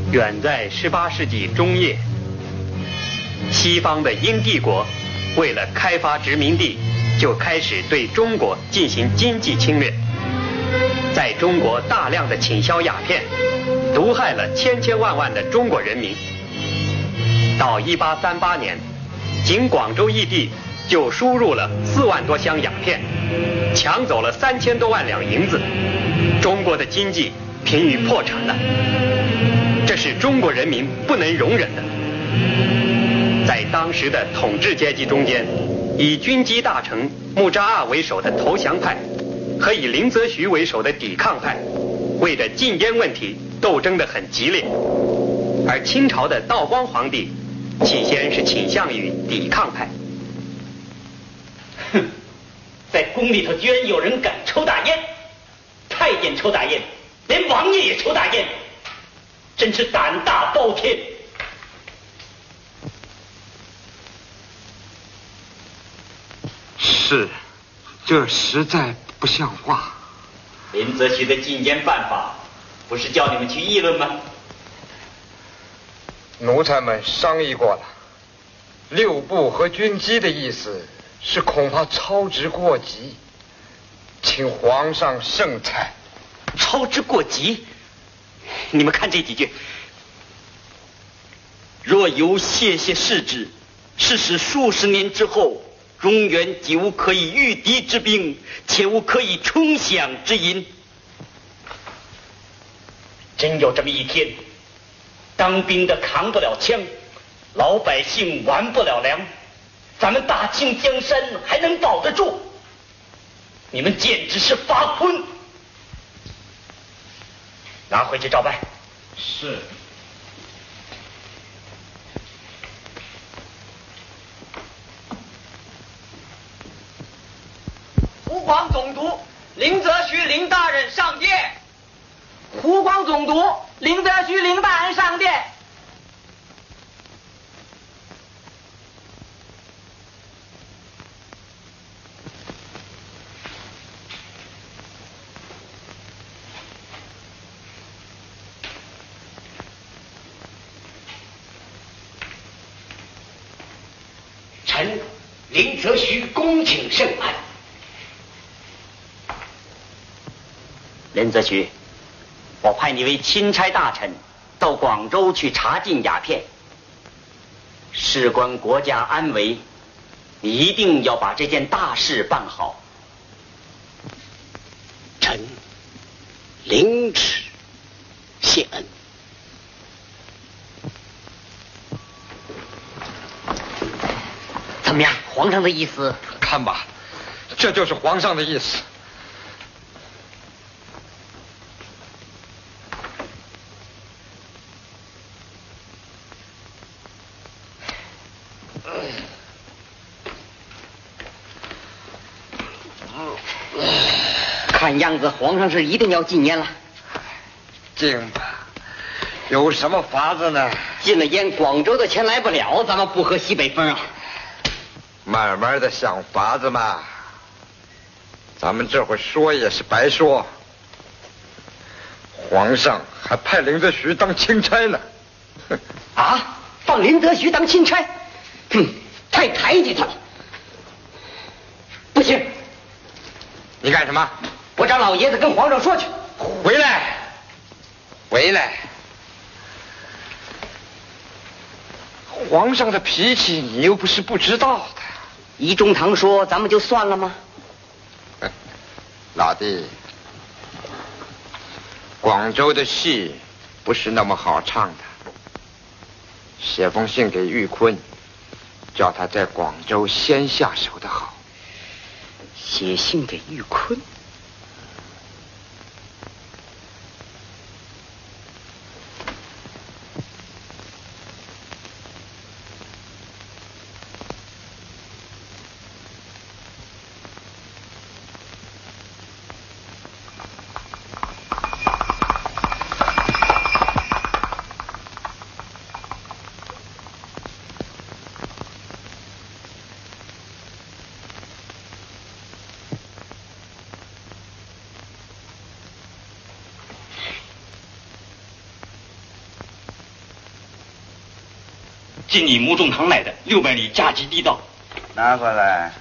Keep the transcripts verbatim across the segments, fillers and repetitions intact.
远在十八世纪中叶，西方的英帝国为了开发殖民地，就开始对中国进行经济侵略，在中国大量的倾销鸦片，毒害了千千万万的中国人民。到一八三八年，仅广州一地就输入了四万多箱鸦片，抢走了三千多万两银子，中国的经济濒于破产了。这是中国人民不能容忍的。在当时的统治阶级中间，以军机大臣穆扎阿为首的投降派和以林则徐为首的抵抗派，为了禁烟问题斗争得很激烈。而清朝的道光皇帝起先是倾向于抵抗派。 哼，在宫里头居然有人敢抽大烟，太监抽大烟，连王爷也抽大烟，真是胆大包天。 是，这实在不像话。 林则徐的禁烟办法，不是叫你们去议论吗？ 奴才们商议过了，六部和军机的意思是恐怕操之过急，请皇上圣裁。 操之过急？你们看这几句：若由谢谢世之，是使数十年之后，中原既无可以御敌之兵，且无可以冲饷之银。真有这么一天，当兵的扛不了枪，老百姓完不了粮，咱们大清江山还能保得住？你们简直是发昏！拿回去照办。 是。 湖广总督林则徐林大人上殿。湖广总督林则徐林大人上殿。 臣林则徐恭请圣安。林则徐，我派你为钦差大臣，到广州去查禁鸦片，事关国家安危，你一定要把这件大事办好。臣领旨谢恩。怎么样？皇上的意思？ 看吧，这就是皇上的意思。 看样子皇上是一定要禁烟了。 禁吧，有什么法子呢？ 禁了烟，广州的钱来不了，咱们不喝西北风啊。 慢慢的想法子嘛，咱们这会说也是白说。皇上还派林则徐当钦差呢。 啊，放林则徐当钦差？哼，太抬举他了。不行， 你干什么？ 我找老爷子跟皇上说去。 回来，回来。皇上的脾气你又不是不知道的。 仪中堂说咱们就算了吗？ 老弟，广州的戏不是那么好唱的。写封信给玉坤，叫他在广州先下手的好。 写信给玉坤？ 进你母种堂买的六百里甲级地道。 拿过来。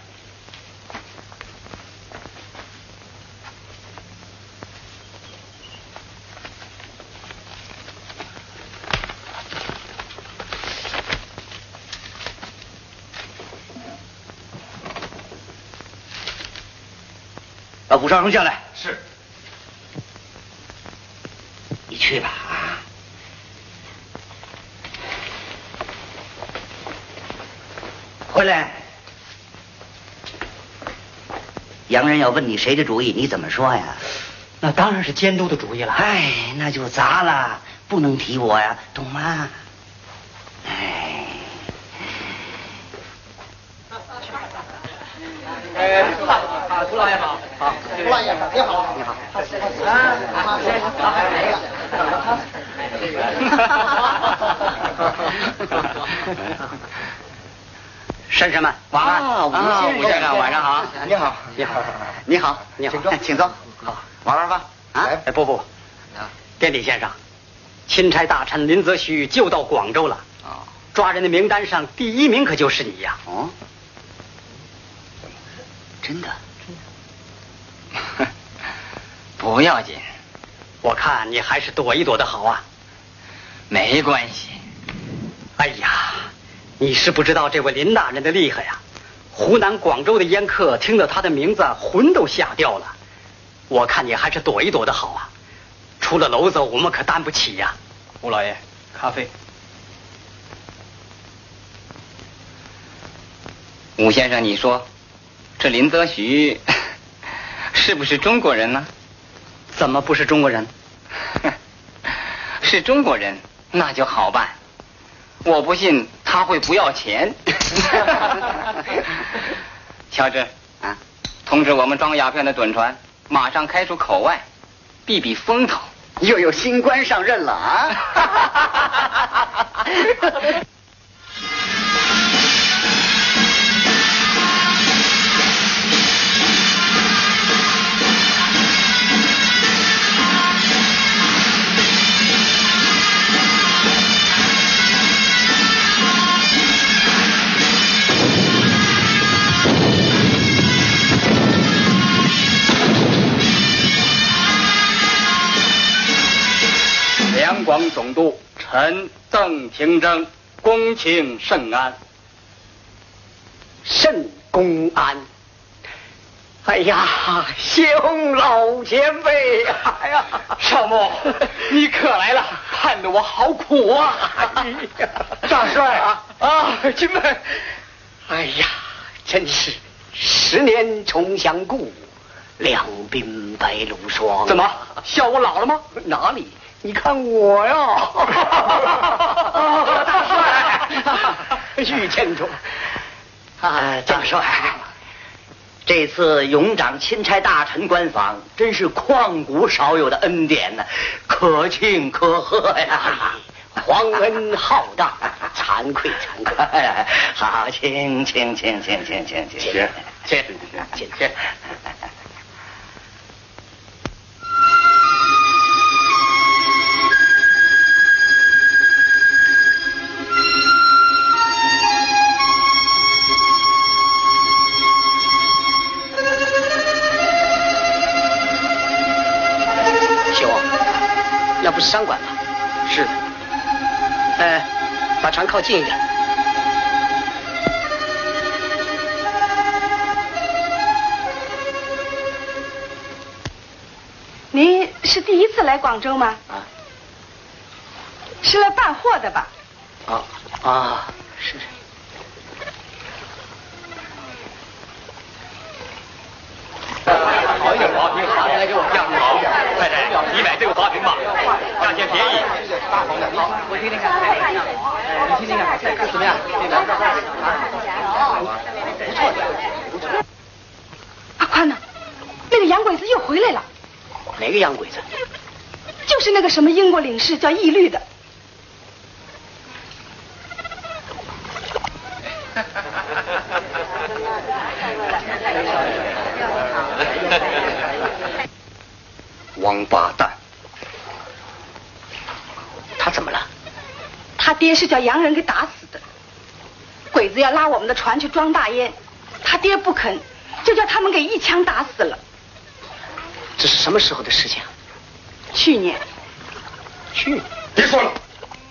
把武少荣叫来。 是。 你去吧啊。回来。洋人要问你谁的主意，你怎么说呀？ 那当然是监督的主意了。 哎，那就砸了，不能提我呀，懂吗？哎。 哎，朱老啊，朱老爷好，好，朱老爷好，你好，你好，啊，好，先生，好，来了。 绅士们，晚安啊！吴先生，晚上好。 你好， 你好，你好，你好，请坐，请坐。好，玩玩吧。啊， 哎，不不，殿底先生，钦差大臣林则徐就到广州了。啊，抓人的名单上第一名可就是你呀。 哦，真的？真的。 不要紧，我看你还是躲一躲的好啊。没关系。哎呀，你是不知道这位林大人的厉害呀！湖南广州的烟客听到他的名字，魂都吓掉了。我看你还是躲一躲的好啊，出了篓子我们可担不起呀。吴老爷，咖啡。 吴先生，你说这林则徐是不是中国人呢？ 怎么不是中国人？ 是中国人，那就好办。我不信他会不要钱。乔治啊，通知我们装鸦片的趸船马上开出口外，避避风头。 又有新官上任了啊！ 两广总督臣邓廷珍恭请圣安。圣公安。哎呀，兄老前辈，哎呀，少牧，你可来了，盼得我好苦啊！哎呀， 大帅啊啊，军们，哎呀，真是十年重相顾，两鬓白露霜。怎么笑我老了吗？哪里？你看我呀！大帅，遇见中啊，大帅，这次勇长钦差大臣官访，真是旷古少有的恩典呢，可庆可贺呀！ 皇恩浩荡，惭愧惭愧。 好，请请请请请请请， 请请请请。那不是商馆吗？是的。呃，把船靠近一点。 您是第一次来广州吗？啊。是来办货的吧？ 啊啊，是。好一点花瓶，好来给我降好点。太太，你买这个花瓶吧，价钱便宜。好，我听听看，你听听看，怎么样？不错， 阿宽呢？那个洋鬼子又回来了。 哪个洋鬼子？ 就是那个什么英国领事叫义律的。 王八蛋！他怎么了？ 他爹是叫洋人给打死的。 鬼子要拉我们的船去装大烟，他爹不肯，就叫他们给一枪打死了。 这是什么时候的事情？ 去年。 去年？ 别说了。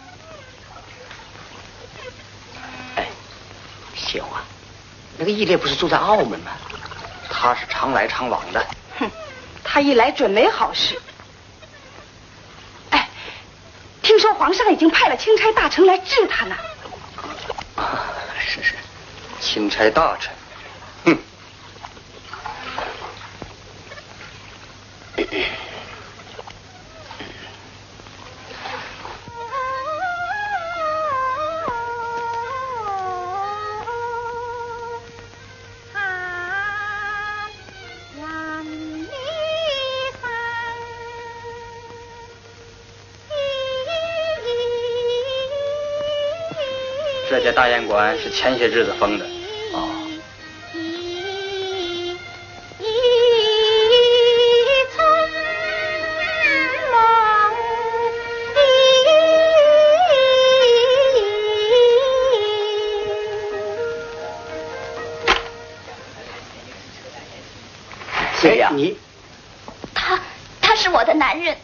哎，谢华，那个义烈不是住在澳门吗？他是常来常往的。 哼，他一来准没好事。哎，听说皇上已经派了钦差大臣来治他呢。 啊，是是，钦差大臣，哼。 这家大烟馆是前些日子封的。 哦。 谁呀？ 你？ 他，他是我的男人。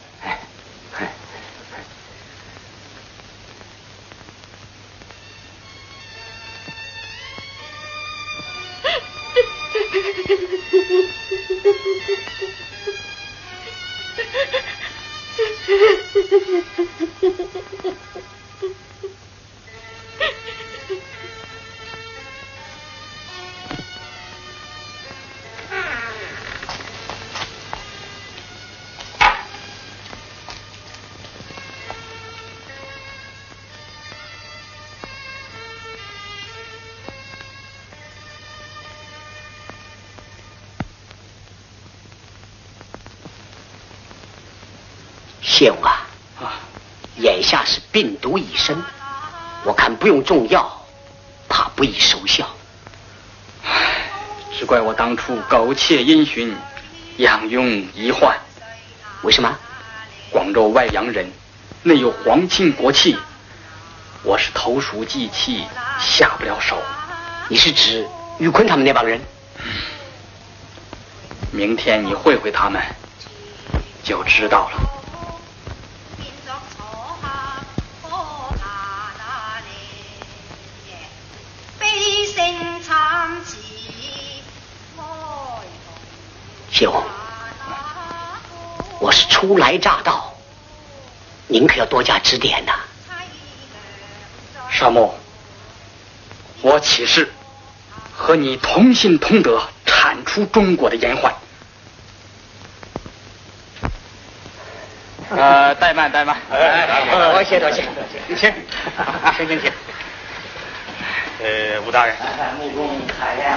谢武啊，眼下是病毒已深，我看不用重药，怕不易收效。 只怪我当初苟且因循，养庸遗患。 为什么？ 广州外洋人，内有皇亲国戚，我是投鼠忌器，下不了手。 你是指玉坤他们那帮人？ 明天你会会他们，就知道了。谢武，我是初来乍到，您可要多加指点呐。 沙漠，我起誓和你同心同德，铲除中国的严患。呃，怠慢怠慢， 哎，多谢多谢， 你请，请请请。呃，吴大人， 木工海亮，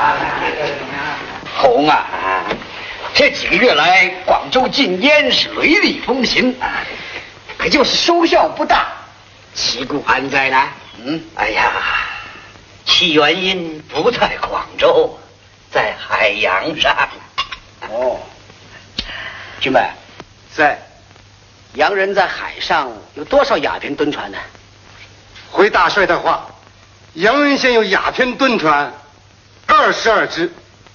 红啊，这几个月来，广州禁烟是雷厉风行，可就是收效不大。其故安在呢？嗯，哎呀，其原因不在广州，在海洋上。 哦，军备在。 洋人在海上有多少鸦片蹲船呢？ 回大帅的话，洋人现有鸦片蹲船二十二只。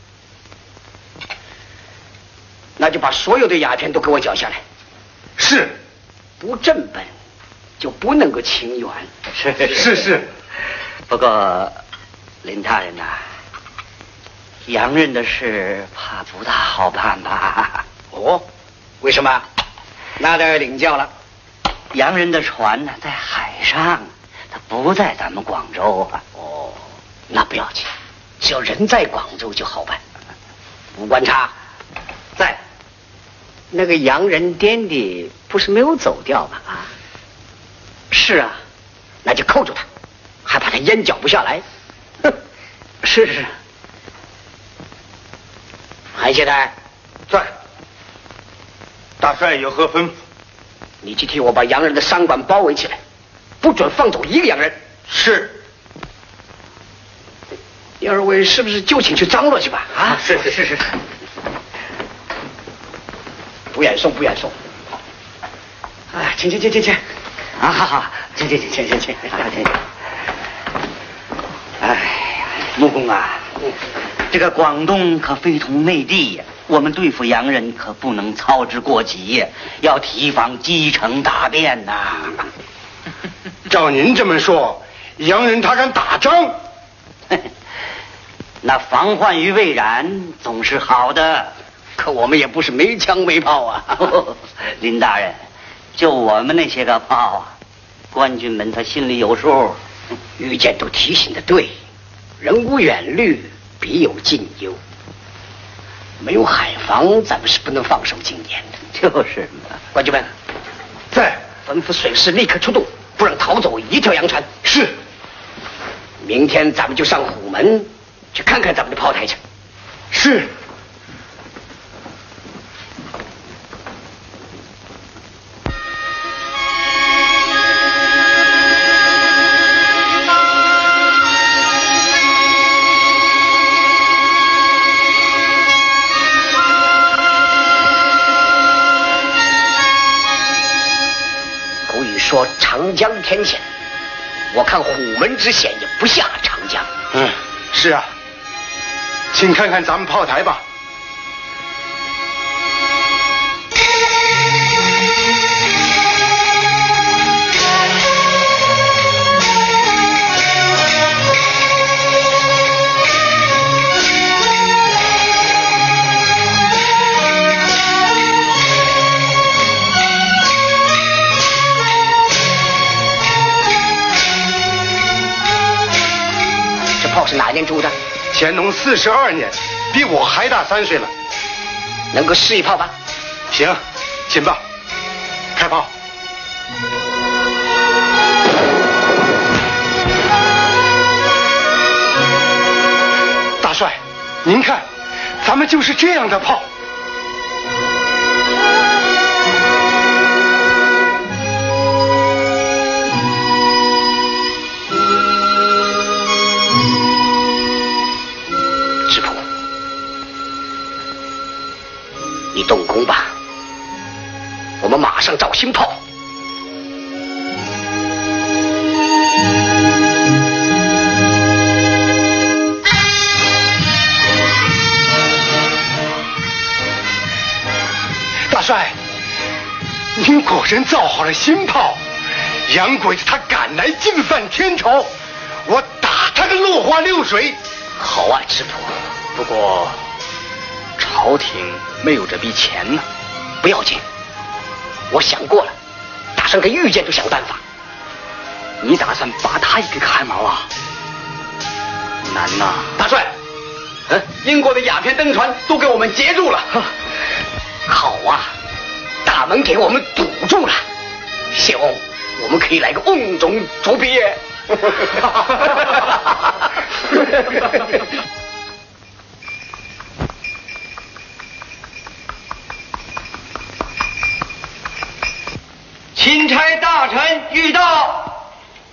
那就把所有的鸦片都给我缴下来。 是。 不正本就不能够清源。 是是是。 不过林大人呐、啊，洋人的事怕不大好办吧？ 哦，为什么？那得领教了。 洋人的船呢，在海上，他不在咱们广州啊。 哦，那不要紧，只要人在广州就好办。吴观察，在。那个洋人爹地不是没有走掉吗？啊，是啊，那就扣住他，还把他烟缴不下来。哼，是是。韩协台， 在。大帅有何吩咐？ 你去替我把洋人的商馆包围起来，不准放走一个洋人。 是。 你二位是不是就请去张罗去吧？啊， 是是是是。 不远送，不远送。哎，请请请请请。 啊，好好，请请请请请请。 穆公啊，这个广东可非同内地呀，我们对付洋人可不能操之过急呀，要提防积成大变呐。 照您这么说，洋人他敢打仗？ 那防患于未然总是好的， 可我们也不是没枪没炮啊。 林大人，就我们那些个炮啊，官军们他心里有数。 御监都提醒的对，人无远虑，必有近忧。没有海防，咱们是不能放手进言的。 就是嘛。 官军们， 在吩咐水师立刻出动，不让逃走一条洋船。 是。 明天咱们就上虎门去看看咱们的炮台去。 是。 说长江天险，我看虎门之险也不下长江。 嗯，是啊，请看看咱们炮台吧。 是哪年铸的？ 乾隆四十二年，比我还大三岁了。 能够试一炮吧？ 行，请吧，开炮。大帅，您看，咱们就是这样的炮。 你动工吧，我们马上找新炮。 大帅，您果真造好了新炮，洋鬼子他敢来进犯天朝，我打他个落花流水。 好啊，知府。 不过朝廷没有这笔钱呢。 不要紧，我想过了，打算给御监都想办法。 你打算拔他一个汗毛啊？难呐！ 大帅， 嗯，英国的鸦片登船都给我们截住了。 好啊，大门给我们堵住了，谢翁，我们可以来个瓮中捉鳖。 钦差大臣遇到，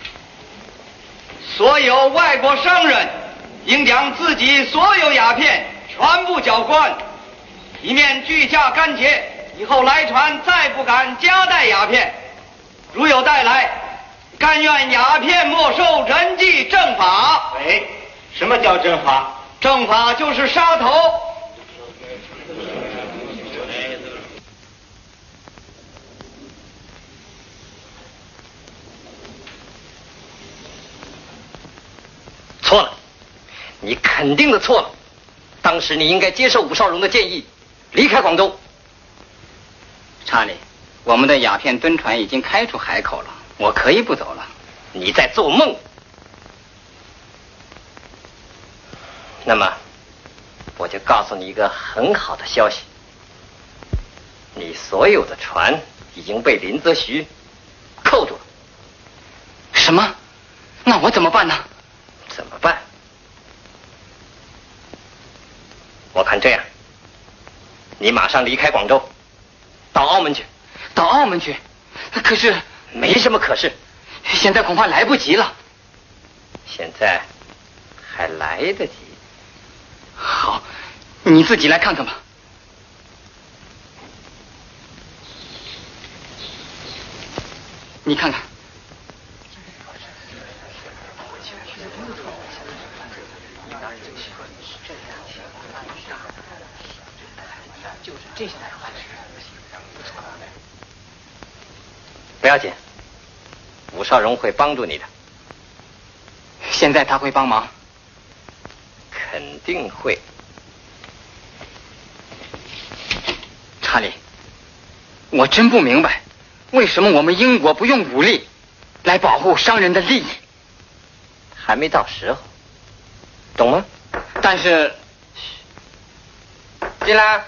所有外国商人应将自己所有鸦片全部缴官，以免巨价干结，以后来船再不敢夹带鸦片。如有带来，甘愿鸦片没收，人记正法。 哎，什么叫正法？ 正法就是杀头。 错了，你肯定的错了。当时你应该接受武少荣的建议，离开广州。 查理，我们的鸦片蹲船已经开出海口了，我可以不走了。 你在做梦。那么，我就告诉你一个很好的消息：你所有的船已经被林则徐扣住了。 什么？那我怎么办呢？ 怎么办？我看这样，你马上离开广州，到澳门去。 到澳门去？可是没什么可是， 现在恐怕来不及了。 现在还来得及。 好，你自己来看看吧。你看看。 就是这些坏事。 不要紧，武少荣会帮助你的。 现在他会帮忙？ 肯定会。 查理，我真不明白，为什么我们英国不用武力来保护商人的利益？ 还没到时候，懂吗？ 但是， 进来。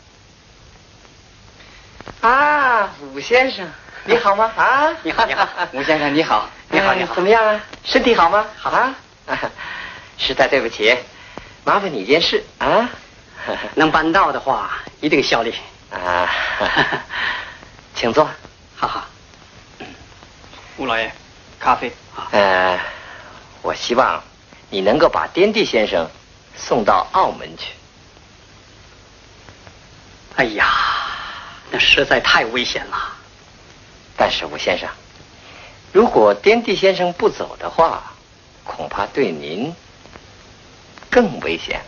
啊，武先生，你好吗？啊， 你好，你好，吴先生，你好，你好，你好， 怎么样啊？身体好吗？好啊。实在对不起，麻烦你一件事啊。 能办到的话，一定效力。 啊，请坐。 好好。吴老爷，咖啡。 呃，我希望你能够把颠地先生送到澳门去。 哎呀，那实在太危险了。 但是吴先生，如果颠地先生不走的话，恐怕对您更危险了。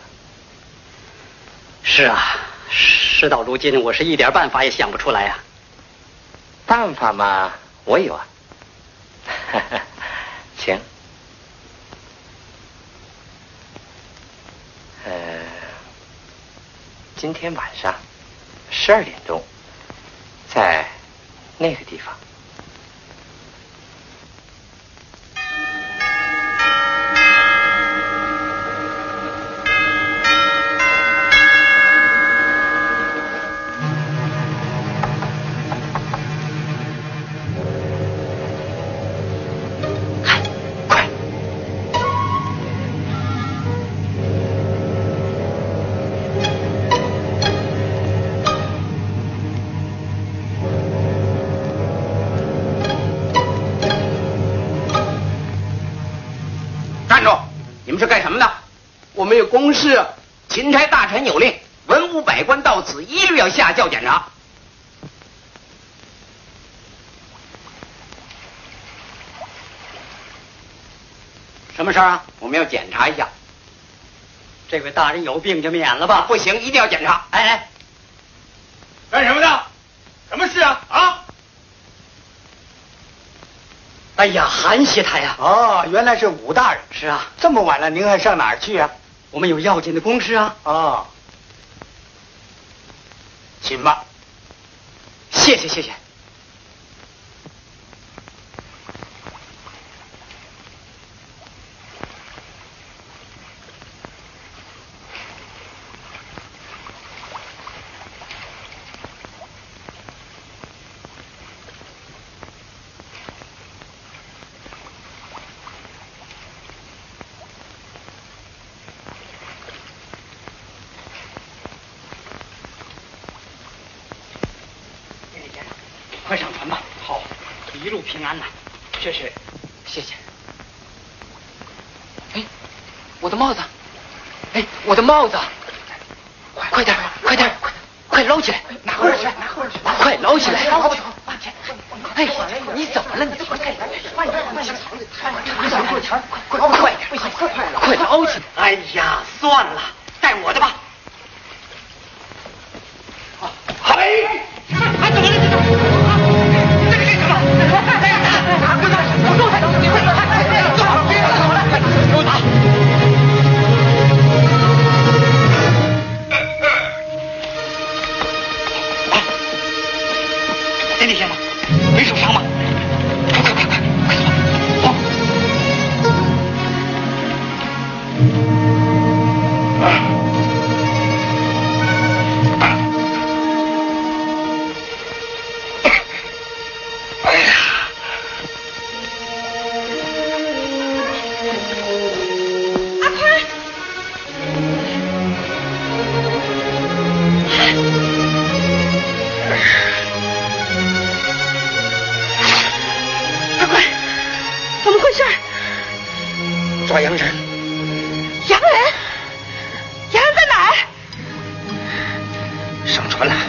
是啊，事到如今，我是一点办法也想不出来呀、啊。 办法嘛，我有啊。请。呃，今天晚上十二点钟，在那个地方。 是干什么的？我们有公事，钦差大臣有令，文武百官到此一律要下轿检查。什么事啊？我们要检查一下。 这位大人有病就免了吧？ 不行，一定要检查。 哎哎， 干什么的？什么事啊？啊！ 哎呀，韩协台呀！ 哦，原来是武大人。 是啊， 这么晚了，您还上哪儿去啊？ 我们有要紧的公事啊。 哦，请吧。 谢谢谢谢。快上船吧！好，一路平安呐！这是，谢谢。哎，我的帽子！哎，我的帽子！快快点，快点，快快捞起来！拿回去，拿回去！快捞起来！捞起来！哎，你怎么了？你快点，快点，快点！快快点，快快快捞起来！哎呀，算了，带我的吧。 嗨！还怎么了？ 田地先生，没受伤吧？快快快快快走！哦。 哎呀！ 阿宽。阿宽，怎么回事？ 抓洋人。 洋人？洋人在哪儿？ 上船了。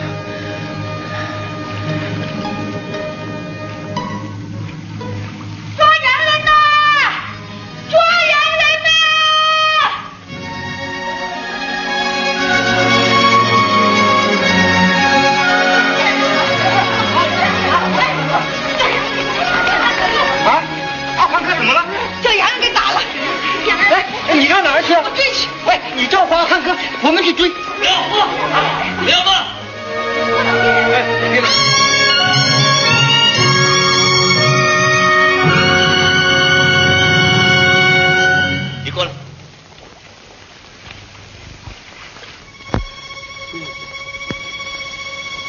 抓洋人呐！抓洋人呐！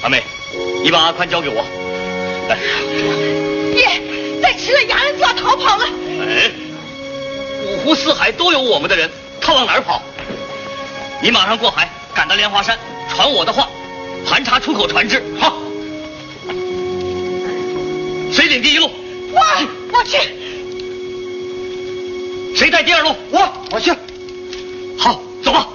阿妹，你把阿宽交给我。来， 爹，再迟了衙人就要逃跑了。 哎，五湖四海都有我们的人，他往哪儿跑？你马上过海，赶到莲花山，传我的话，盘查出口船只。好。谁领第一路？ 我，我去。 谁带第二路？ 我，我去。 好，走吧。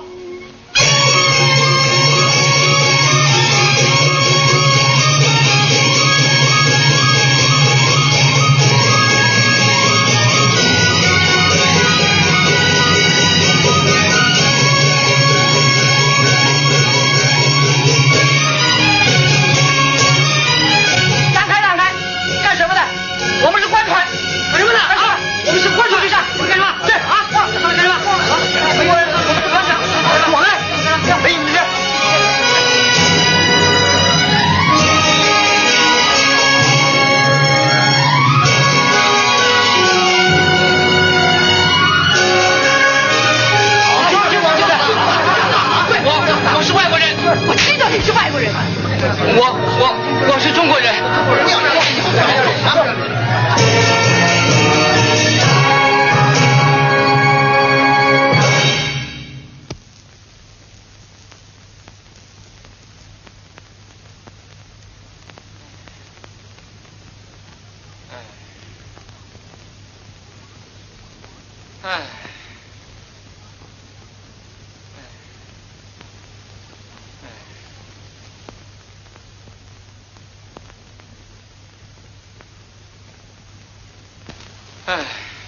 唉，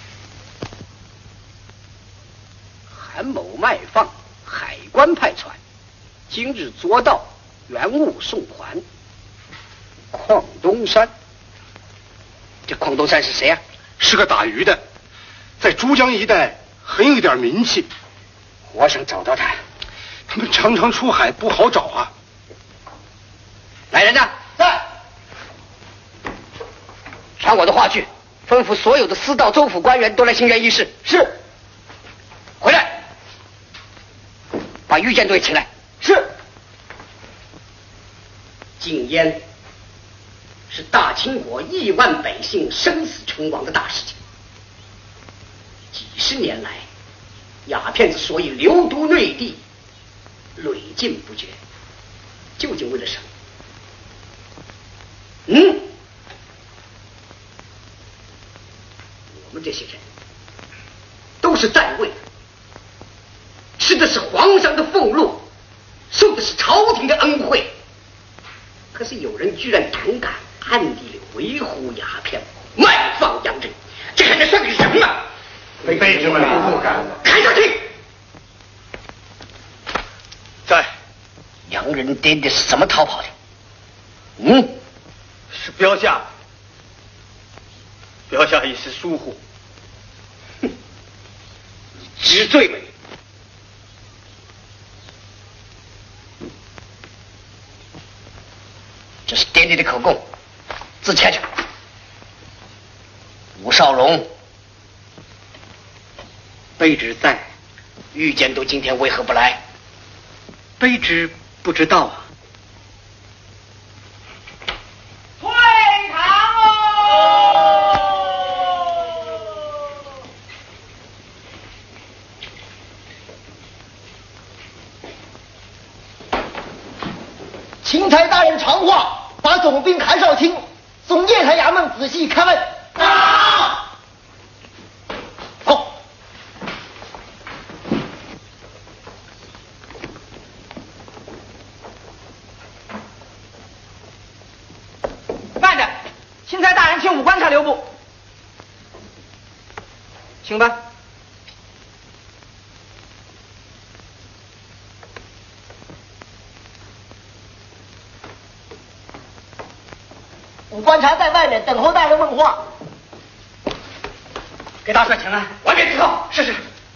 韩某卖放，海关派船，今日捉到，原物送还。邝东山，这邝东山是谁啊？ 是个打鱼的，在珠江一带很有点名气。 我想找到他。 他们常常出海，不好找啊。 来人呐，在，传我的话去。吩咐所有的司道、州府官员都来兴元议事。是。回来，把御监队请来。是。禁烟是大清国亿万百姓生死存亡的大事情。几十年来，鸦片之所以流毒内地，屡禁不绝，究竟为了什么？嗯？我们这些人都是在位的，吃的是皇上的俸禄，受的是朝廷的恩惠，可是有人居然胆敢暗地里维护鸦片，卖放洋人，这还能算个人吗？ 卑职们不敢。 看上去， 在洋人爹爹是怎么逃跑的？嗯， 是标下，标下一时疏忽。 哼，你知罪没？这是爹爹的口供，自签去。吴少荣，卑职在。御监督今天为何不来？ 卑职不知道啊。 退堂哦！ 钦差大人传话，把总兵韩少卿送雁台衙门仔细勘问。啊！ 好。 慢着，钦差大人请武官看留步，请吧。 武官察在外面等候大人问话。 给大帅请安，外面伺候。是是。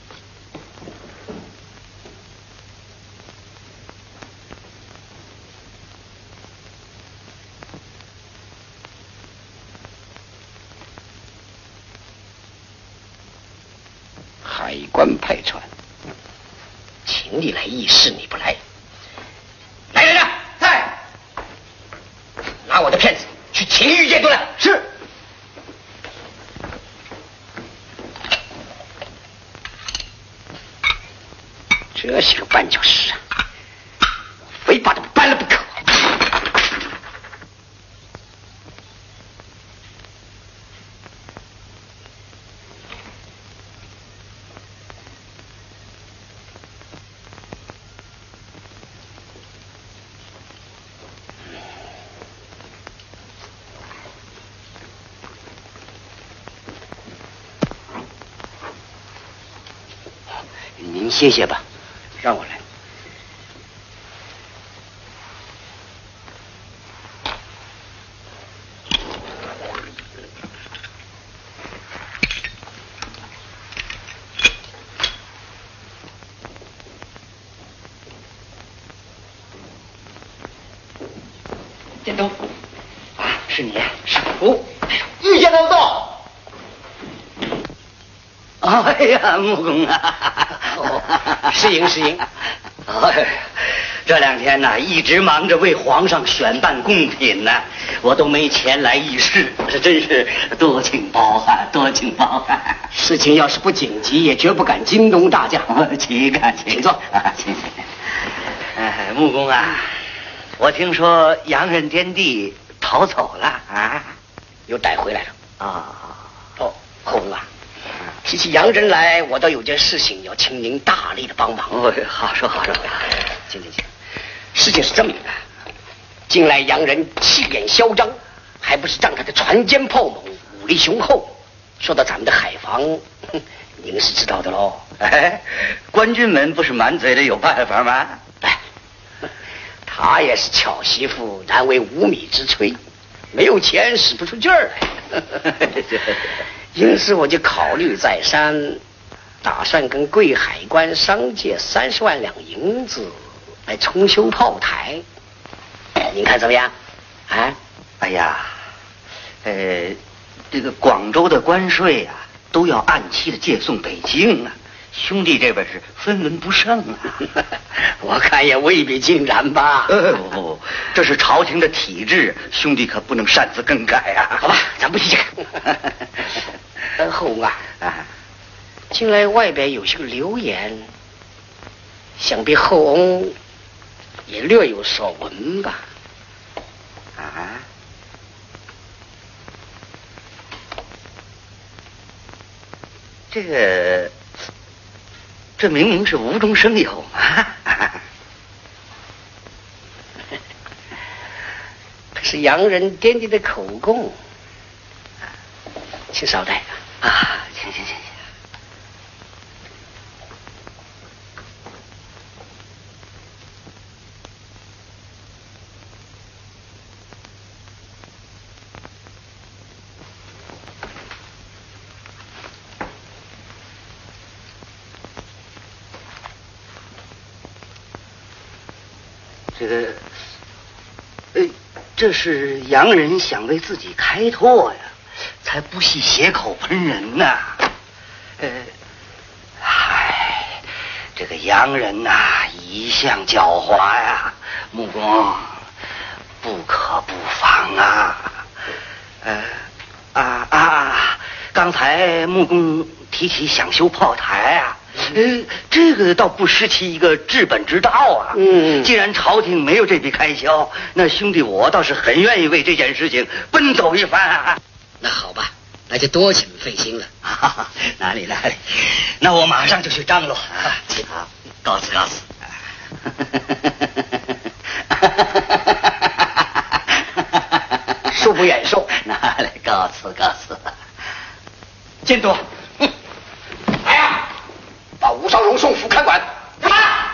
海关派船，请你来议事，你不来。来人啊，在。 拿我的片子去请御监督来。是。这些个绊脚石啊，非把他们搬了不可。您歇歇吧，让我来。监督，啊，是你，是我。御监督到。哎呀，木工啊！哦，是赢是赢。哎，这两天呢，一直忙着为皇上选办贡品呢，我都没前来议事，这真是多请包涵，多请包涵。事情要是不紧急，也绝不敢惊动大驾。请看，请坐啊，请。哎，木工啊，我听说洋人颠地逃走了啊，又带回来了啊。哦，后文啊。提起洋人来，我倒有件事情要请您大力的帮忙。哦，好说好说，请请请。事情是这么的，近来洋人气焰嚣张，还不是仗他的船坚炮猛、武力雄厚。说到咱们的海防，您是知道的喽。哎，官军们不是满嘴的有办法吗？哎，他也是巧媳妇难为无米之炊，没有钱使不出劲儿来。因此我就考虑再三，打算跟贵海关商借三十万两银子来重修炮台，您看怎么样？啊？哎呀，呃，这个广州的关税啊，都要按期的借送北京啊，兄弟这边是分文不剩啊。我看也未必尽然吧。呃，不不不，这是朝廷的体制，兄弟可不能擅自更改啊。好吧，咱不提这个。呃，后文啊，啊，近来外边有些个流言，想必后翁也略有所闻吧？啊？这个，这明明是无中生有嘛！是洋人颠地的口供，请稍待啊！请请请请。这个，呃，这是洋人想为自己开拓呀，才不惜血口喷人呐。呃，唉，这个洋人呐、啊，一向狡猾呀，木工不可不防啊。呃，啊啊，刚才木工提起想修炮台啊。呃，这个倒不失其一个治本之道啊。嗯，既然朝廷没有这笔开销，那兄弟我倒是很愿意为这件事情奔走一番啊。那好吧，那就多请费心了。啊、哪里哪里，那我马上就去张罗。啊，好，告辞告辞。恕不远受。哪里，告辞告辞。监督。把吴少荣送府看管。啊！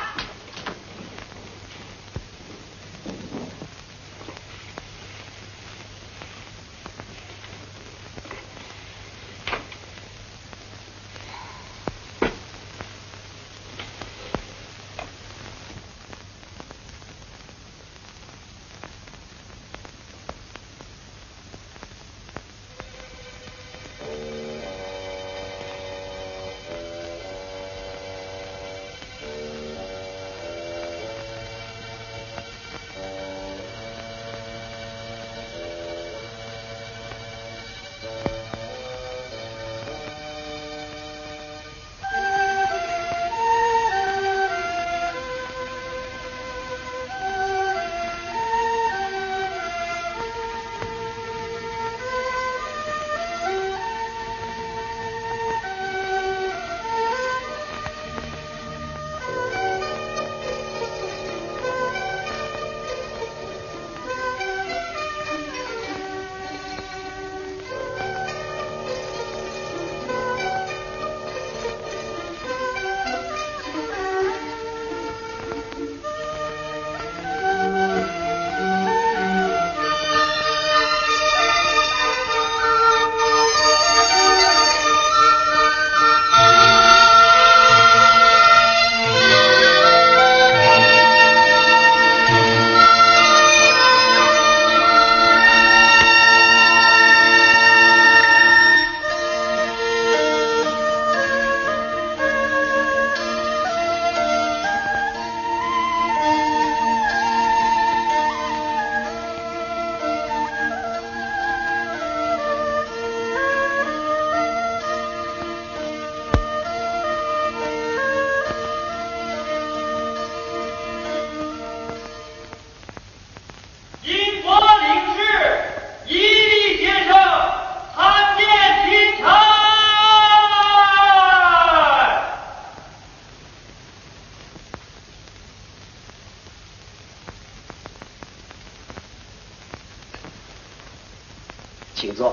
请坐。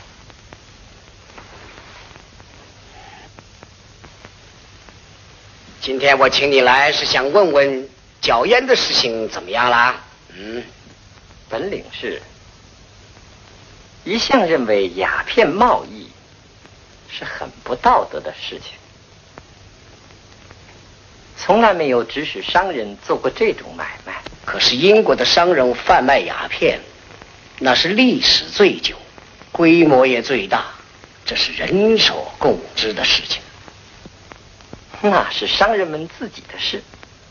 今天我请你来是想问问缴烟的事情怎么样啦？嗯， 本领是一向认为鸦片贸易是很不道德的事情，从来没有指使商人做过这种买卖。 可是英国的商人贩卖鸦片，那是历史最久，规模也最大，这是人所共知的事情。 那是商人们自己的事。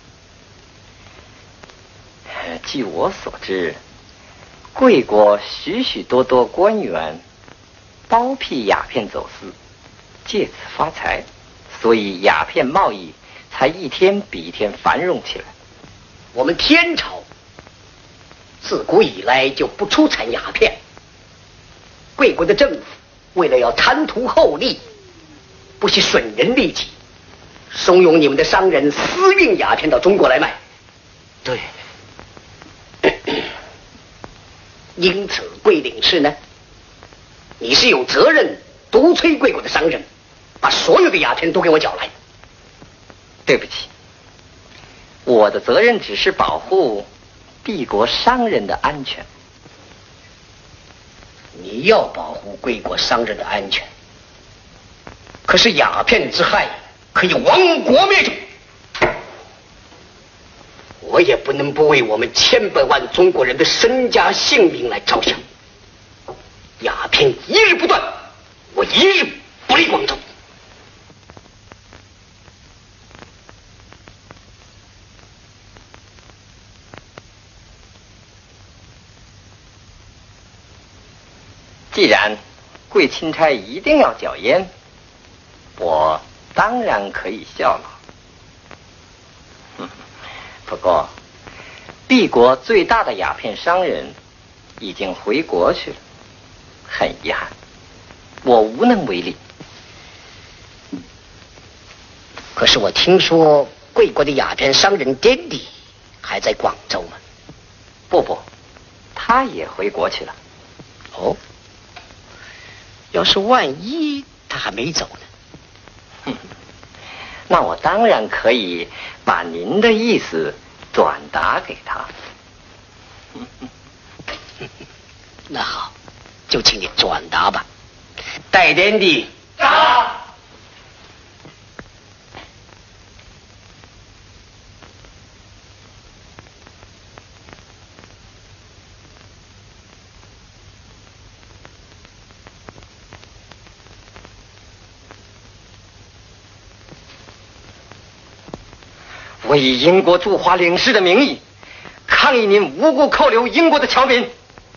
据我所知，贵国许许多多官员包庇鸦片走私，借此发财，所以鸦片贸易才一天比一天繁荣起来。 我们天朝自古以来就不出产鸦片，贵国的政府为了要贪图厚利，不惜损人利己，怂恿你们的商人私运鸦片到中国来卖。 对， 因此贵领事呢，你是有责任独催贵国的商人把所有的鸦片都给我缴来。 对不起，我的责任只是保护敝国商人的安全。 你要保护贵国商人的安全，可是鸦片之害可以亡国灭种，我也不能不为我们千百万中国人的身家性命来着想。鸦片一日不断，我一日不离广州。 既然贵钦差一定要缴烟，我当然可以效劳。嗯，不过敝国最大的鸦片商人已经回国去了，很遗憾，我无能为力。 可是我听说贵国的鸦片商人典迪还在广州吗？ 不不，他也回国去了。 哦，要是万一他还没走呢？ 哼，那我当然可以把您的意思转达给他。 那好，就请你转达吧。戴典迪， 到。 我以英国驻华领事的名义抗议您无故扣留英国的侨民。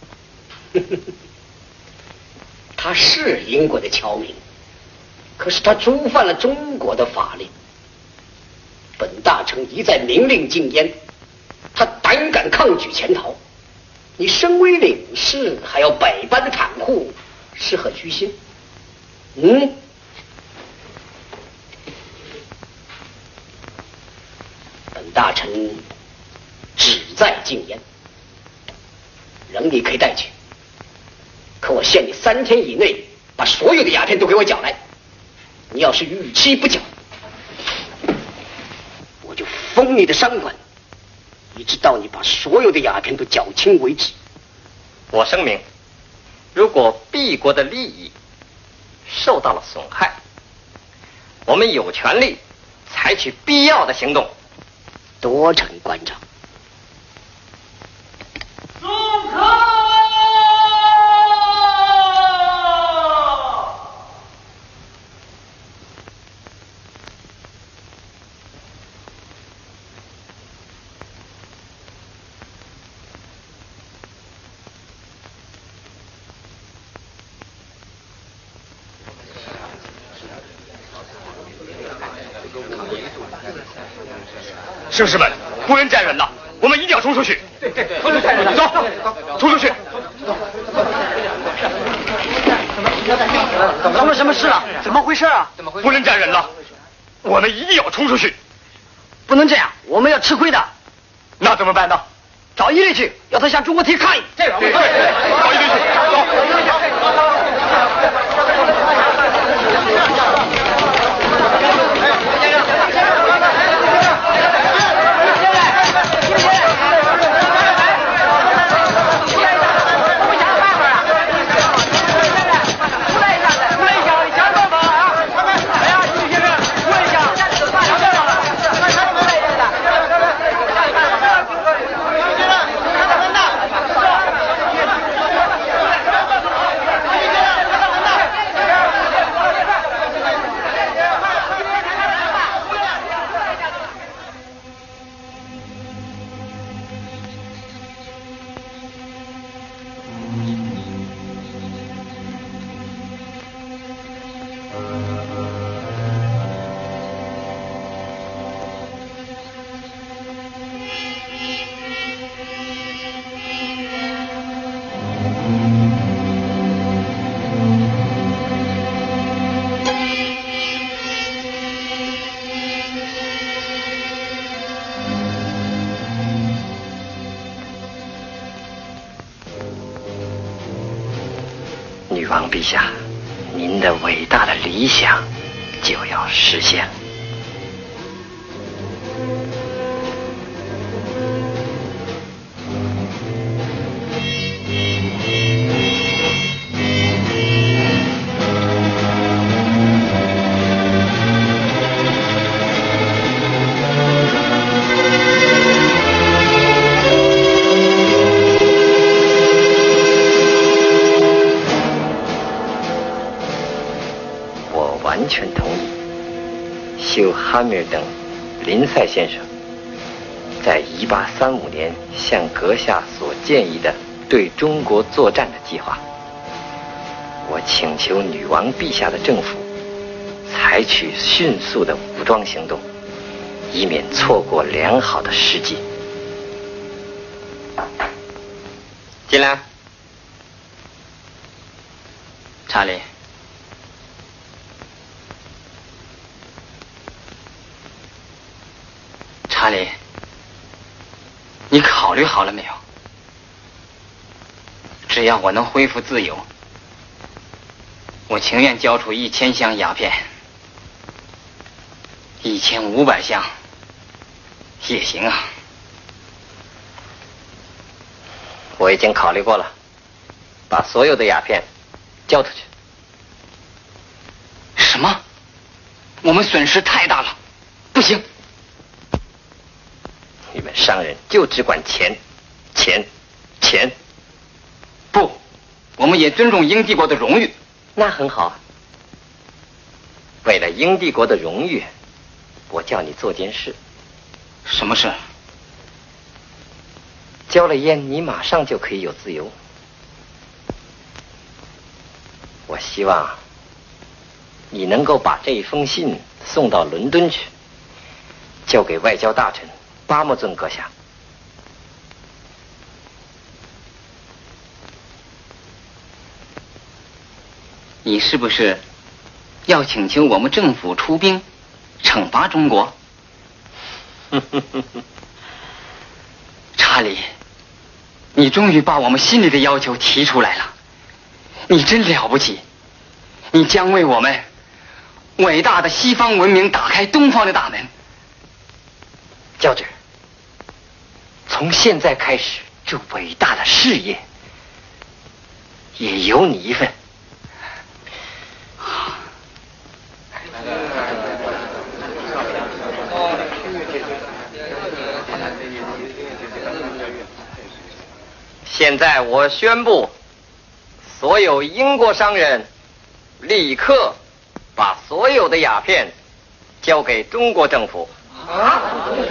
他是英国的侨民，可是他触犯了中国的法令。本大臣一再明令禁烟，他胆敢抗拒潜逃。你身为领事，还要百般的袒护，是何居心？嗯？本大臣旨在禁烟，人你可以带去，可我限你三天以内把所有的鸦片都给我缴来。你要是逾期不缴，我就封你的商馆，一直到你把所有的鸦片都缴清为止。 我声明，如果敝国的利益受到了损害，我们有权利采取必要的行动。 多陈关长。 送客！ 士士们，不能再忍了，我们一定要冲出去。 对对对，不能再忍了， 走，冲出去。 怎么什么事了？怎么回事啊？ 怎么回事？不能再忍了，我们一定要冲出去。 不能这样，我们要吃亏的。 那怎么办呢？ 找伊犁去，要他向中国提抗议。 这个， 对，找伊犁去， 女王陛下，您的伟大的理想就要实现了。完全同意休·汉密尔顿·林赛先生在一八三五年向阁下所建议的对中国作战的计划。我请求女王陛下的政府采取迅速的武装行动，以免错过良好的时机。进来。 查理，查理，你考虑好了没有？只要我能恢复自由，我情愿交出一千箱鸦片，一千五百箱也行啊。 我已经考虑过了，把所有的鸦片交出去。 什么？我们损失太大了，不行。 你们商人就只管钱，钱，钱。 不，我们也尊重英帝国的荣誉。 那很好。为了英帝国的荣誉，我叫你做件事。 什么事？ 交了烟，你马上就可以有自由。我希望你能够把这一封信送到伦敦去，交给外交大臣巴莫尊阁下。 你是不是要请求我们政府出兵惩罚中国？查理，你终于把我们心里的要求提出来了，你真了不起！你将为我们伟大的西方文明打开东方的大门。 教授，从现在开始，这伟大的事业也有你一份。现在我宣布，所有英国商人立刻把所有的鸦片交给中国政府。啊！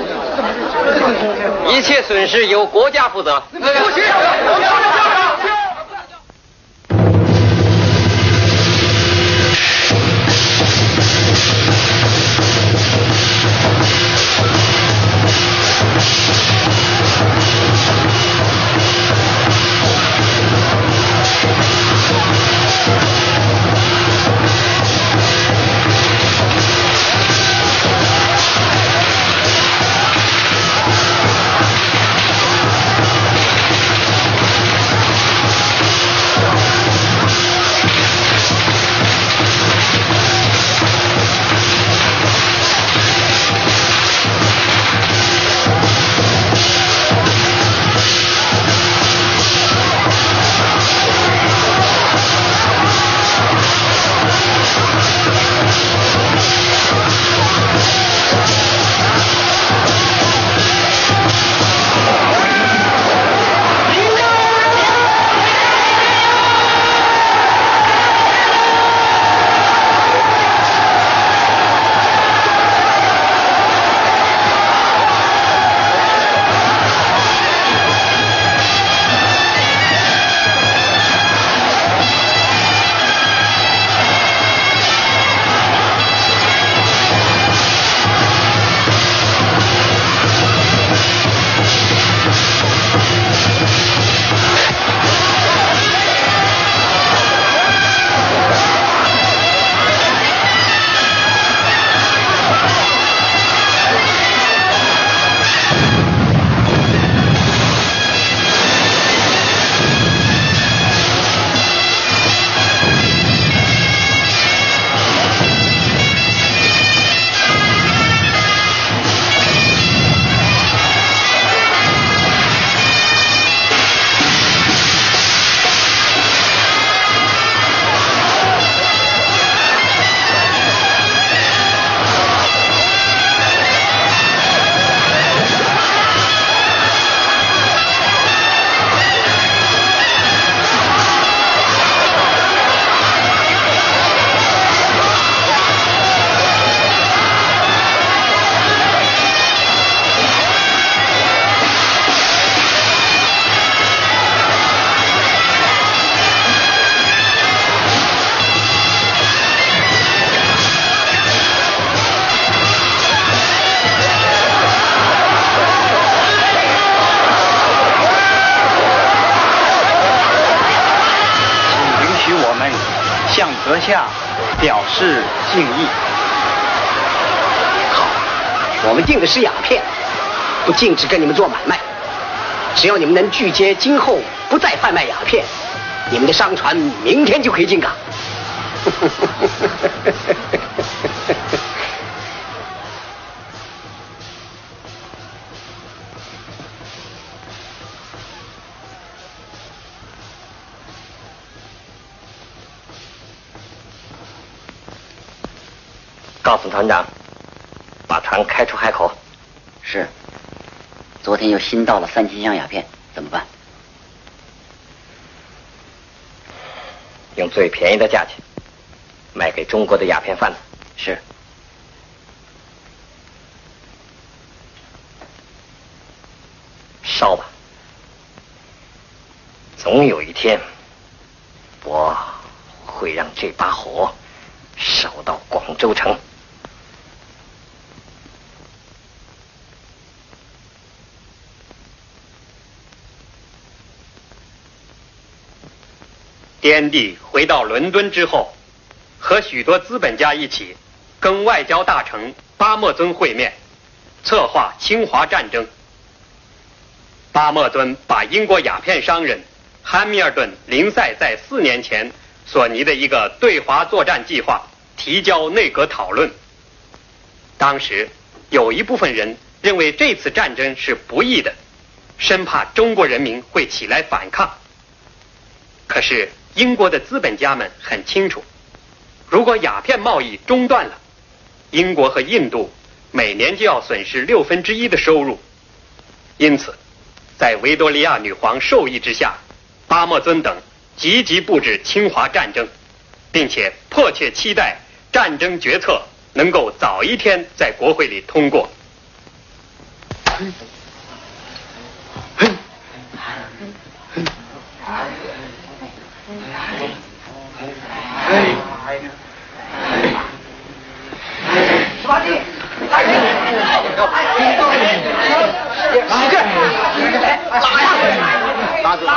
一切损失由国家负责。不行！ 阁下表示敬意。 好，我们订的是鸦片，不禁止跟你们做买卖。只要你们能拒绝今后不再贩卖鸦片，你们的商船明天就可以进港。 告诉团长，把船开出海口。 是。昨天又新到了三千箱鸦片，怎么办？ 用最便宜的价钱卖给中国的鸦片贩子。 是。 烧吧，总有一天，我会让这把火烧到广州城。 滇地回到伦敦之后，和许多资本家一起跟外交大臣巴莫尊会面，策划侵华战争。巴莫尊把英国鸦片商人汉密尔顿·林赛在四年前所拟的一个对华作战计划提交内阁讨论。当时有一部分人认为这次战争是不义的，生怕中国人民会起来反抗。可是英国的资本家们很清楚，如果鸦片贸易中断了，英国和印度每年就要损失六分之一的收入。因此在维多利亚女皇授意之下，巴莫尊等积极布置侵华战争，并且迫切期待战争决策能够早一天在国会里通过。 十八弟，来人！使劲！拉呀！拉住！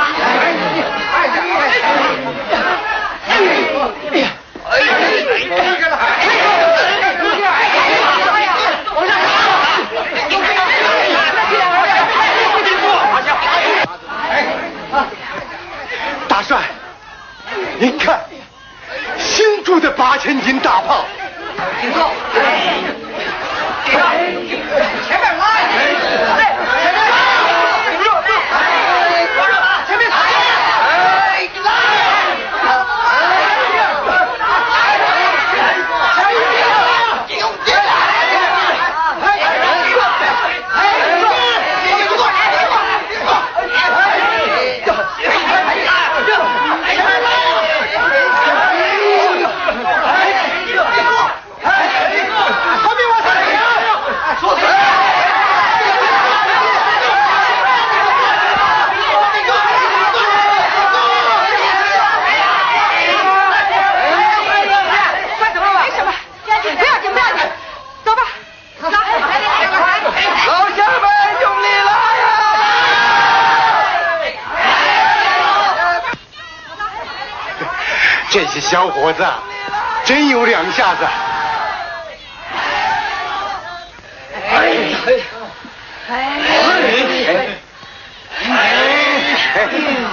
大帅，您看，新铸的八千斤大炮。 停手！前面拉！前面拉！ 这些小伙子真有两下子。 哎哎哎哎！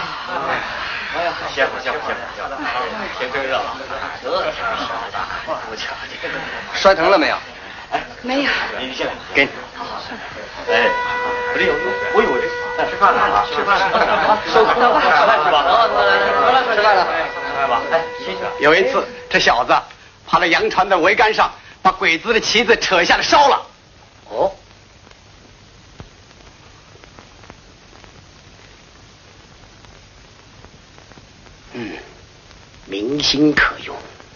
歇会儿，歇会儿，歇会儿，天真热闹，这是不巧的。 摔疼了没有？ 哎， 没有。 你进来， 给你。 哎，不对，我以为这吃饭了啊，吃饭了，收走吧，吃饭去吧，走走走，吃饭了，吃饭吧。哎，谢谢。 有一次，这小子爬到洋船的桅杆上，把鬼子的旗子扯下来烧了。 哦。嗯，民心可用。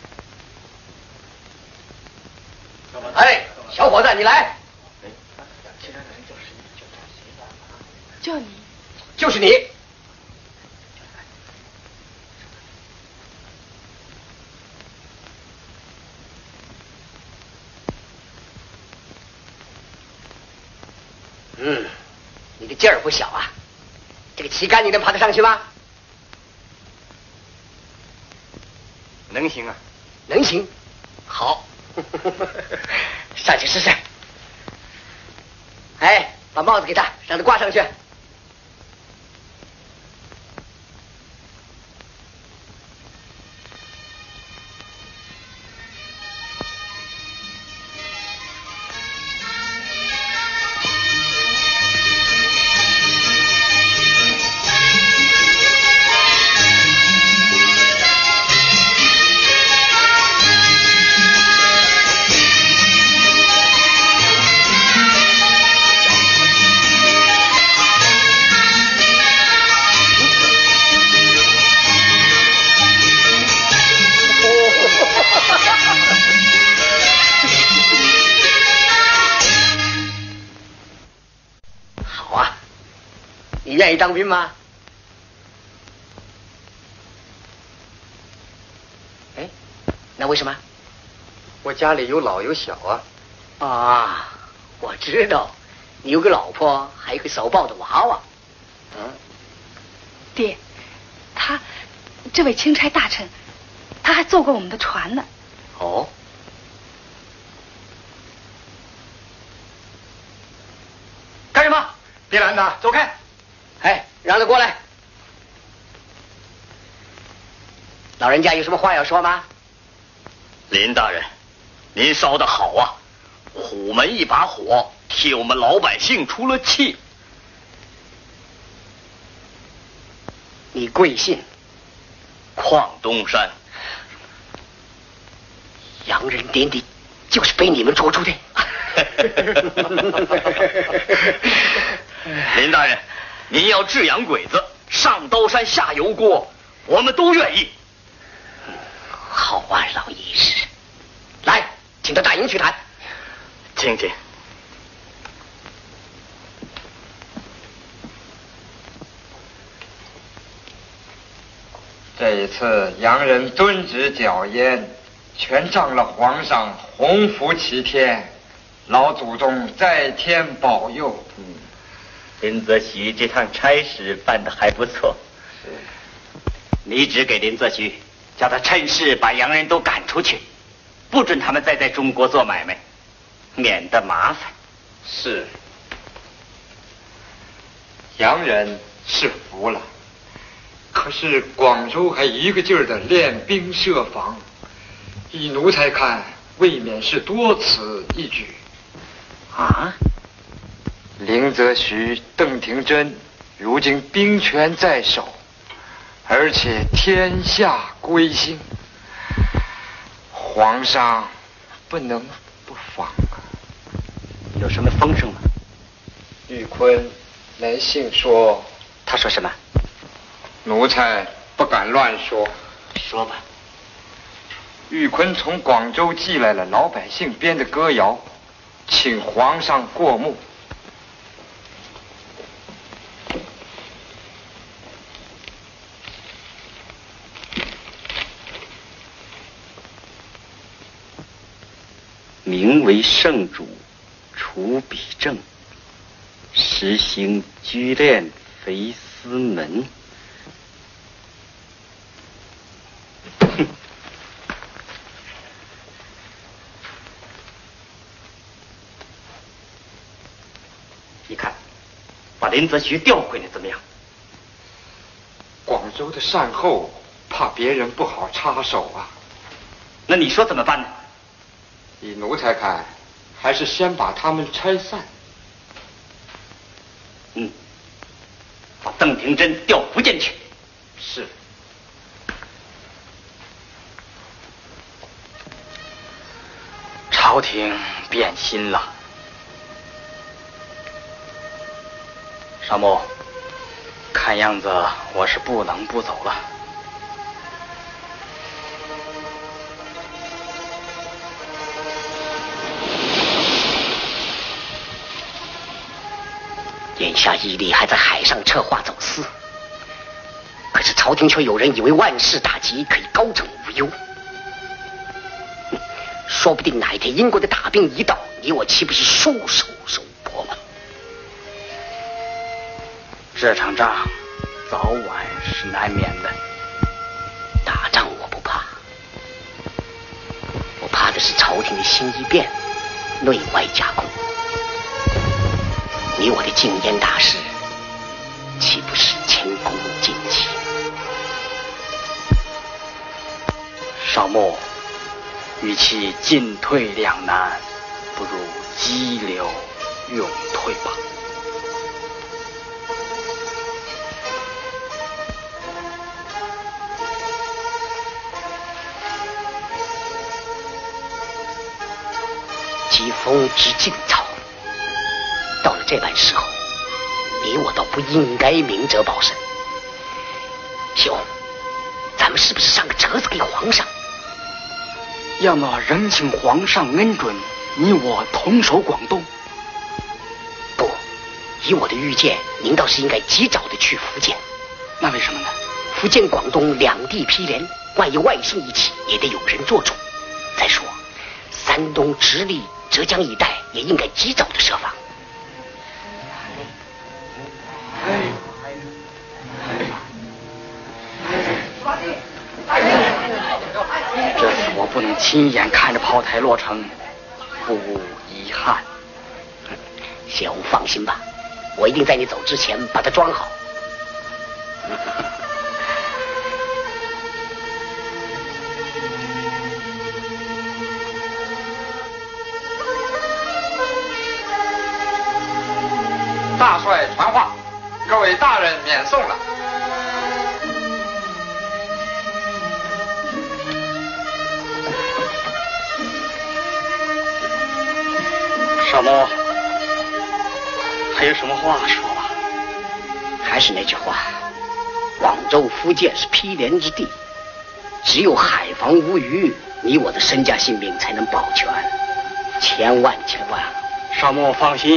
哎，小伙子，你来。 就你。 就是你。嗯，你的劲儿不小啊。这个旗杆你能爬得上去吗？ 能行啊？ 能行。好，上去试试。哎，把帽子给他，让他挂上去。你愿意当兵吗？哎，那为什么？ 我家里有老有小啊。 啊，我知道，你有个老婆，还有个手抱的娃娃。 嗯，爹，他这位钦差大臣，他还坐过我们的船呢。 哦。干什么？ 别拦他，走开！ 哎，让他过来。老人家有什么话要说吗？ 林大人，您烧得好啊！虎门一把火，替我们老百姓出了气。 你贵姓？ 邝东山。 洋人点滴就是被你们捉住的。 林大人，您要治洋鬼子，上刀山下油锅，我们都愿意。 好啊，老义士，来，请到大营去谈。 请请。 这一次洋人遵旨剿燕，全仗了皇上洪福齐天，老祖宗在天保佑。 嗯，林则徐这趟差事办得还不错。 是。 你只给林则徐，叫他趁势把洋人都赶出去，不准他们再在中国做买卖，免得麻烦。 是。洋人是服了，可是广州还一个劲儿的练兵设防，依奴才看，未免是多此一举。 啊？ 林则徐、邓廷珍如今兵权在手，而且天下归心，皇上不能不防啊。 有什么风声吗？ 玉坤来信说。 他说什么？ 奴才不敢乱说。 说吧。 玉坤从广州寄来了老百姓编的歌谣，请皇上过目。 名为圣主，除彼政，实行居恋肥司门。哼！你看，把林则徐调回来怎么样？ 广州的善后，怕别人不好插手啊。 那你说怎么办呢？ 以奴才看，还是先把他们拆散。 嗯，把邓廷珍调福建去。 是。 朝廷变心了。少穆，看样子我是不能不走了。 眼下义利还在海上策划走私，可是朝廷却有人以为万事大吉，可以高枕无忧。说不定哪一天英国的大兵一到，你我岂不是束手受缚吗？ 这场仗早晚是难免的。 打仗我不怕， 情的心一变，内外夹攻。你我的禁烟大事，岂不是前功尽弃？ 少牧，与其进退两难，不如激流勇退吧。 疾风知劲草，到了这般时候，你我倒不应该明哲保身。兄，咱们是不是上个折子给皇上？ 要么仍请皇上恩准，你我同守广东。 不，以我的预见，您倒是应该及早的去福建。 那为什么呢？ 福建、广东两地毗连，万一外姓一起，也得有人做主。再说，山东、直隶、浙江一带也应该及早的设防。 这次我不能亲眼看着炮台落成，不无遗憾。 谢红放心吧，我一定在你走之前把它装好。 大帅传话，各位大人免送了。 少牧，还有什么话说吧？ 还是那句话，广州、福建是毗连之地，只有海防无虞，你我的身家性命才能保全。千万千万！ 少牧放心，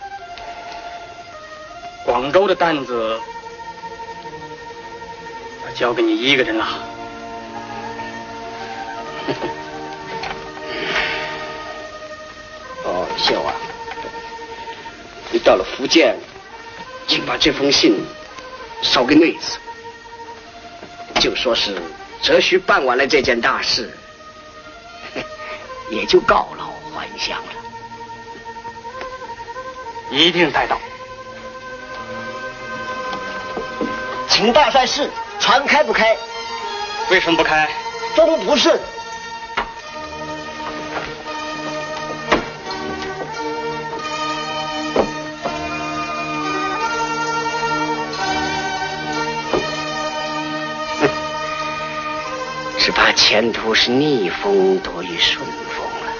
广州的担子我交给你一个人了。 哦，秀啊，你到了福建，请把这封信捎给内子，就说是哲徐办完了这件大事，也就告老还乡了。 一定带到。 请大帅示，船开不开？ 为什么不开？ 风不顺。 只怕前途是逆风多于顺风了。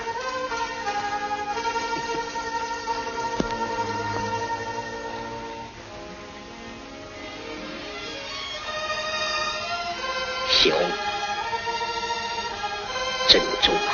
兄，珍重啊！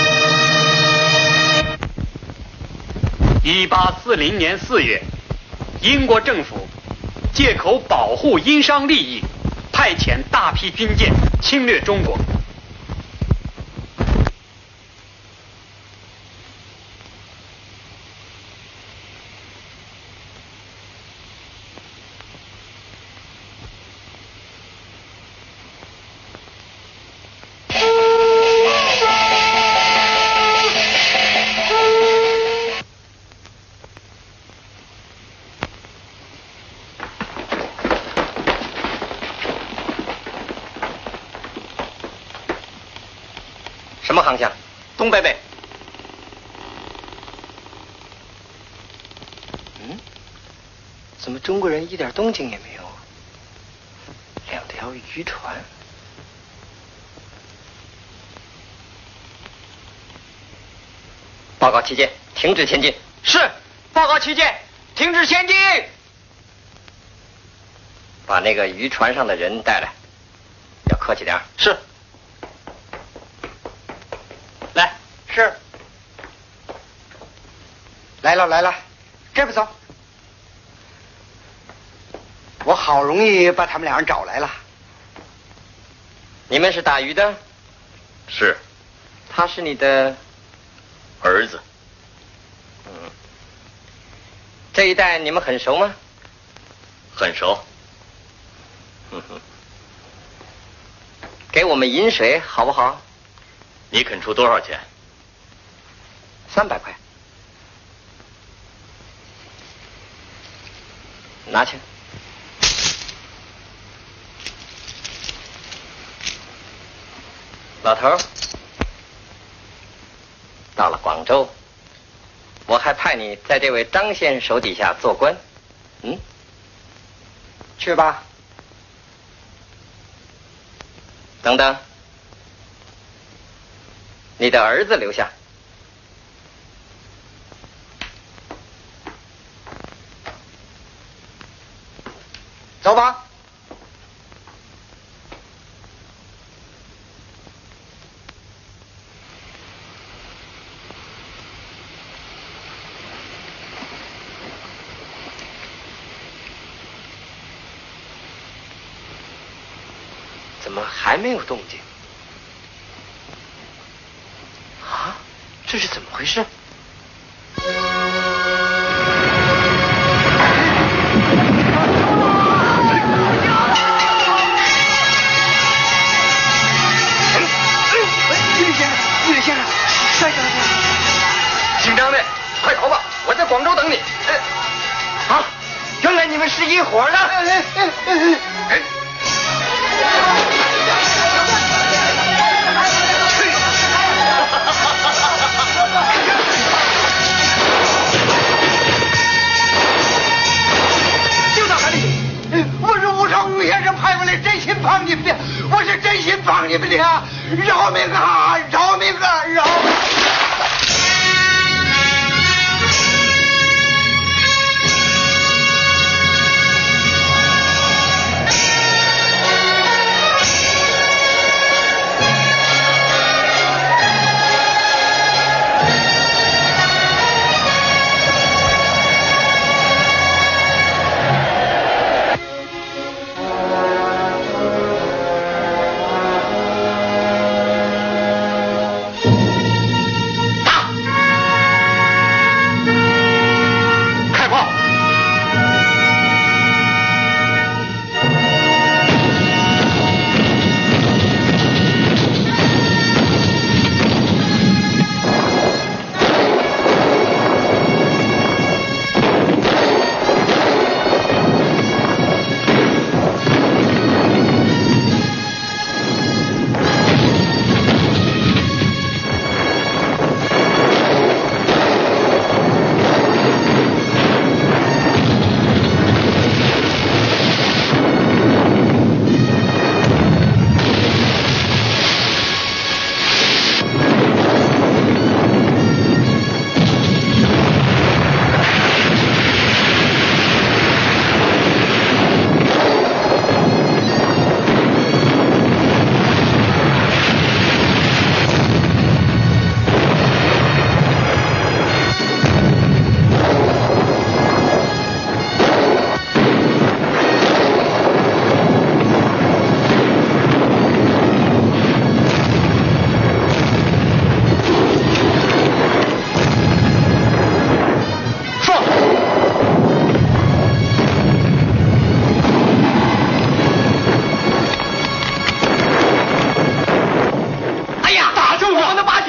一八四零年四月， 英国政府借口保护英商利益，派遣大批军舰侵略中国。 什么航向？ 东北北。 嗯，怎么中国人一点动静也没有？两条渔船。报告旗舰，停止前进。 是，报告旗舰，停止前进。 把那个渔船上的人带来，要客气点。 是。来，是。 来了来了，这边走。我好容易把他们俩人找来了。 你们是打鱼的？ 是。 他是你的儿子。 嗯。这一带你们很熟吗？ 很熟。 嗯哼。给我们饮水好不好？ 你肯出多少钱？ 三百块。拿去。老头儿，到了广州，我还派你在这位张先生手底下做官。嗯， 去吧。 等等，你的儿子留下。 走吧。 怎么还没有动静？啊，这是怎么回事？ 姓张的，快逃吧！我在广州等你。啊，原来你们是一伙的。哎，就在海里。我是吴少吴先生派过来，真心帮你们的，我是真心帮你们的，饶命啊！饶命啊！饶命！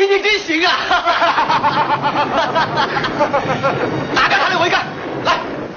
你真行啊！打开他的桅杆，来。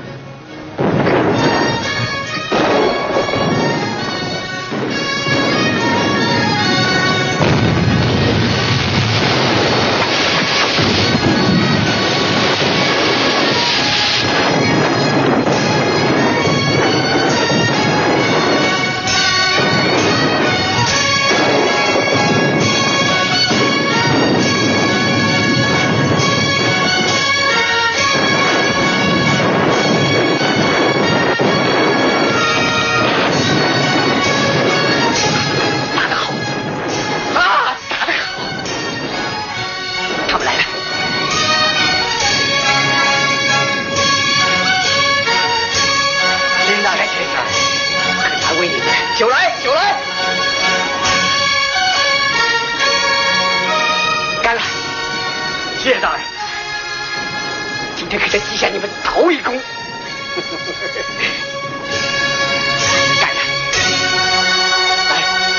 谢大人，今天可是记下你们头一功。干了！来，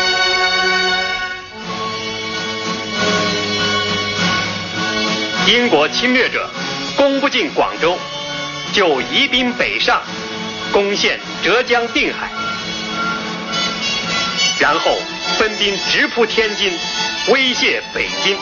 英国侵略者攻不进广州，就移兵北上，攻陷浙江定海，然后分兵直扑天津，威胁北京。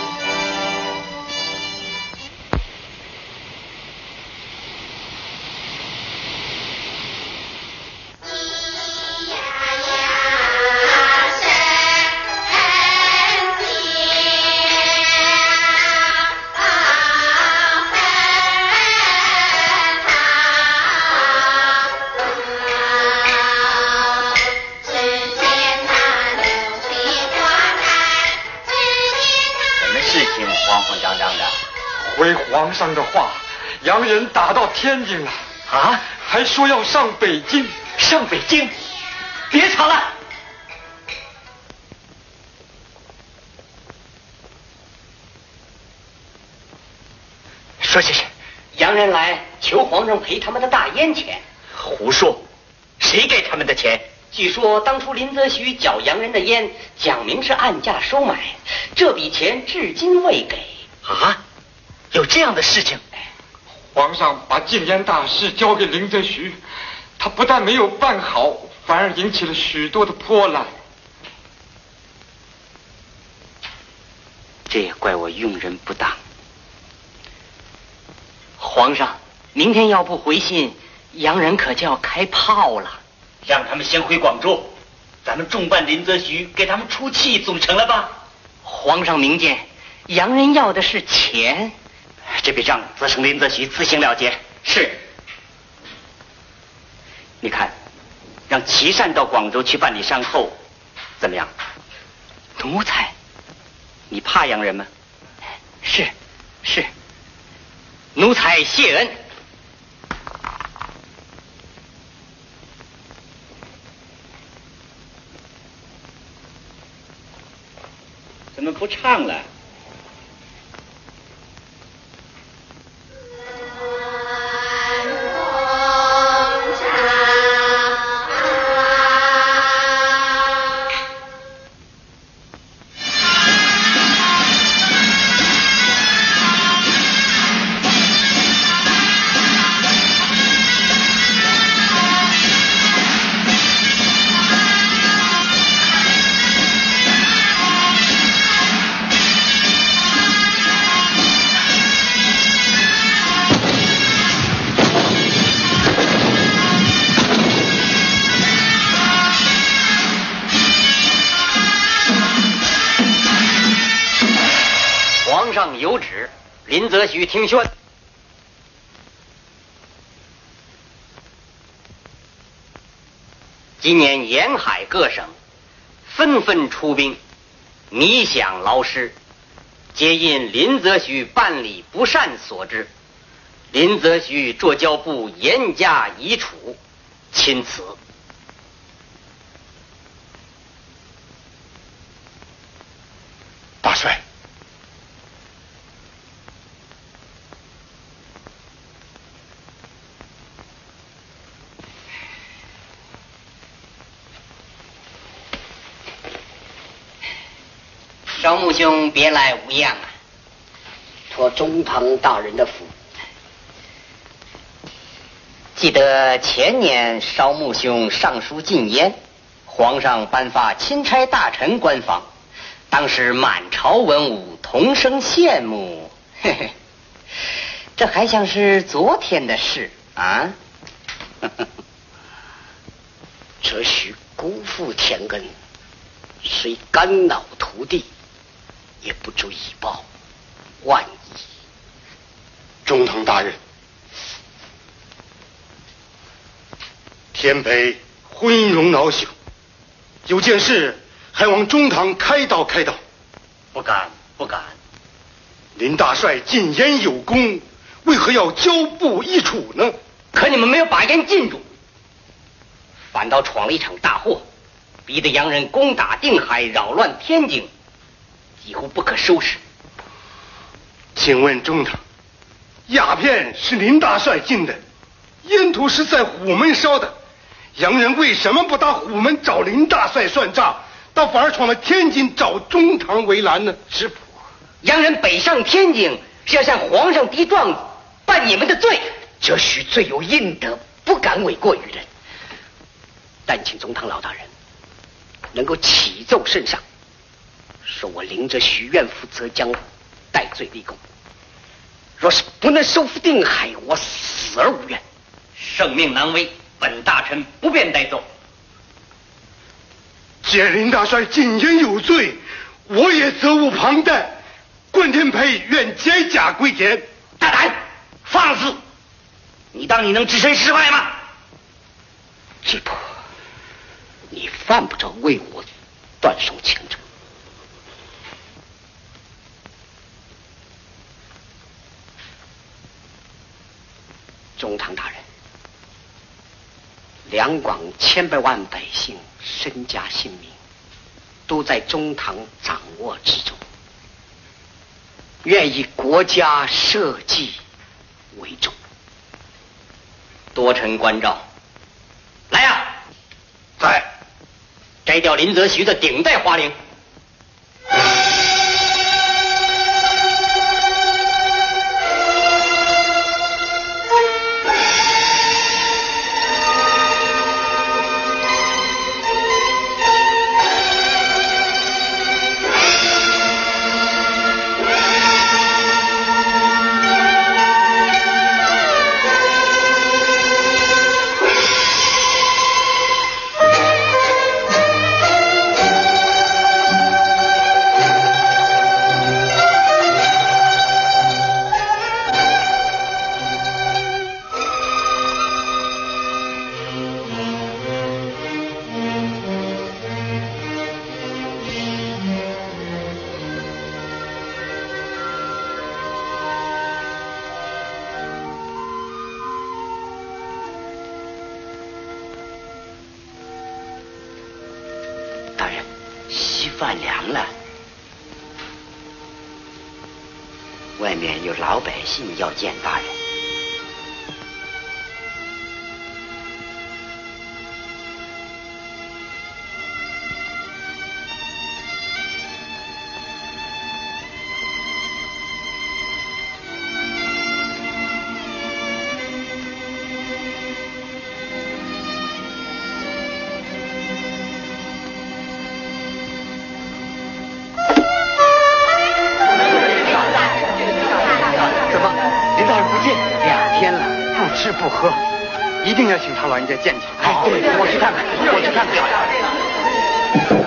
回皇上的话，洋人打到天津了啊， 还说要上北京。 上北京，别吵了。说些是， 洋人来求皇上赔他们的大烟钱。 胡说，谁给他们的钱？ 据说当初林则徐缴洋人的烟，讲明是按价收买，这笔钱至今未给。 啊，有这样的事情？ 皇上把禁烟大事交给林则徐，他不但没有办好，反而引起了许多的波澜。 这也怪我用人不当。皇上，明天要不回信，洋人可就要开炮了。 让他们先回广州，咱们重办林则徐，给他们出气，总成了吧？ 皇上明鉴，洋人要的是钱， 这笔账则成林则徐自行了结。 是。你看，让琦善到广州去办理善后，怎么样？奴才，你怕洋人吗？是，是。奴才谢恩。 怎么不唱了？ 皇上有旨，林则徐听宣。今年沿海各省纷纷出兵，米饷劳师，皆因林则徐办理不善所致。林则徐捉交部严加以处，钦此。 大帅， 少穆兄别来无恙啊！ 托中堂大人的福。 记得前年少穆兄上书进言，皇上颁发钦差大臣官访，当时满朝文武同声羡慕。嘿嘿，这还像是昨天的事啊！ 这许辜负天恩，虽肝脑涂地，也不足以报。万一中堂大人，天北昏庸恼朽，有件事还望中堂开导开导。 不敢不敢。 林大帅进言有功，为何要交部易处呢？ 可你们没有把言禁住，反倒闯了一场大祸，逼得洋人攻打定海，扰乱天津，几乎不可收拾。 请问中堂，鸦片是林大帅进的，烟土是在虎门烧的，洋人为什么不打虎门找林大帅算账，倒反而闯了天津找中堂为难呢？ 师傅，洋人北上天津是要向皇上递状子，办你们的罪。 这许罪有应得，不敢诿过于人。但请中堂老大人能够启奏圣上，说我领着许愿负责江湖，戴罪立功。若是不能收复定海，我死而无怨。 圣命难违，本大臣不便代奏。 既林大帅进言有罪，我也责无旁贷。冠天培愿解甲归田。 大胆放肆！你当你能置身事外吗？ 吉普，你犯不着为我断送前程。中堂大人，两广千百万百姓身家性命都在中堂掌握之中，愿以国家社稷为重。 多臣关照，来呀！ 在。 摘掉林则徐的顶戴花翎。 饭凉了，外面有老百姓要见大人。 不喝，一定要请他老人家见见。哎，对，我去看看，我去看看。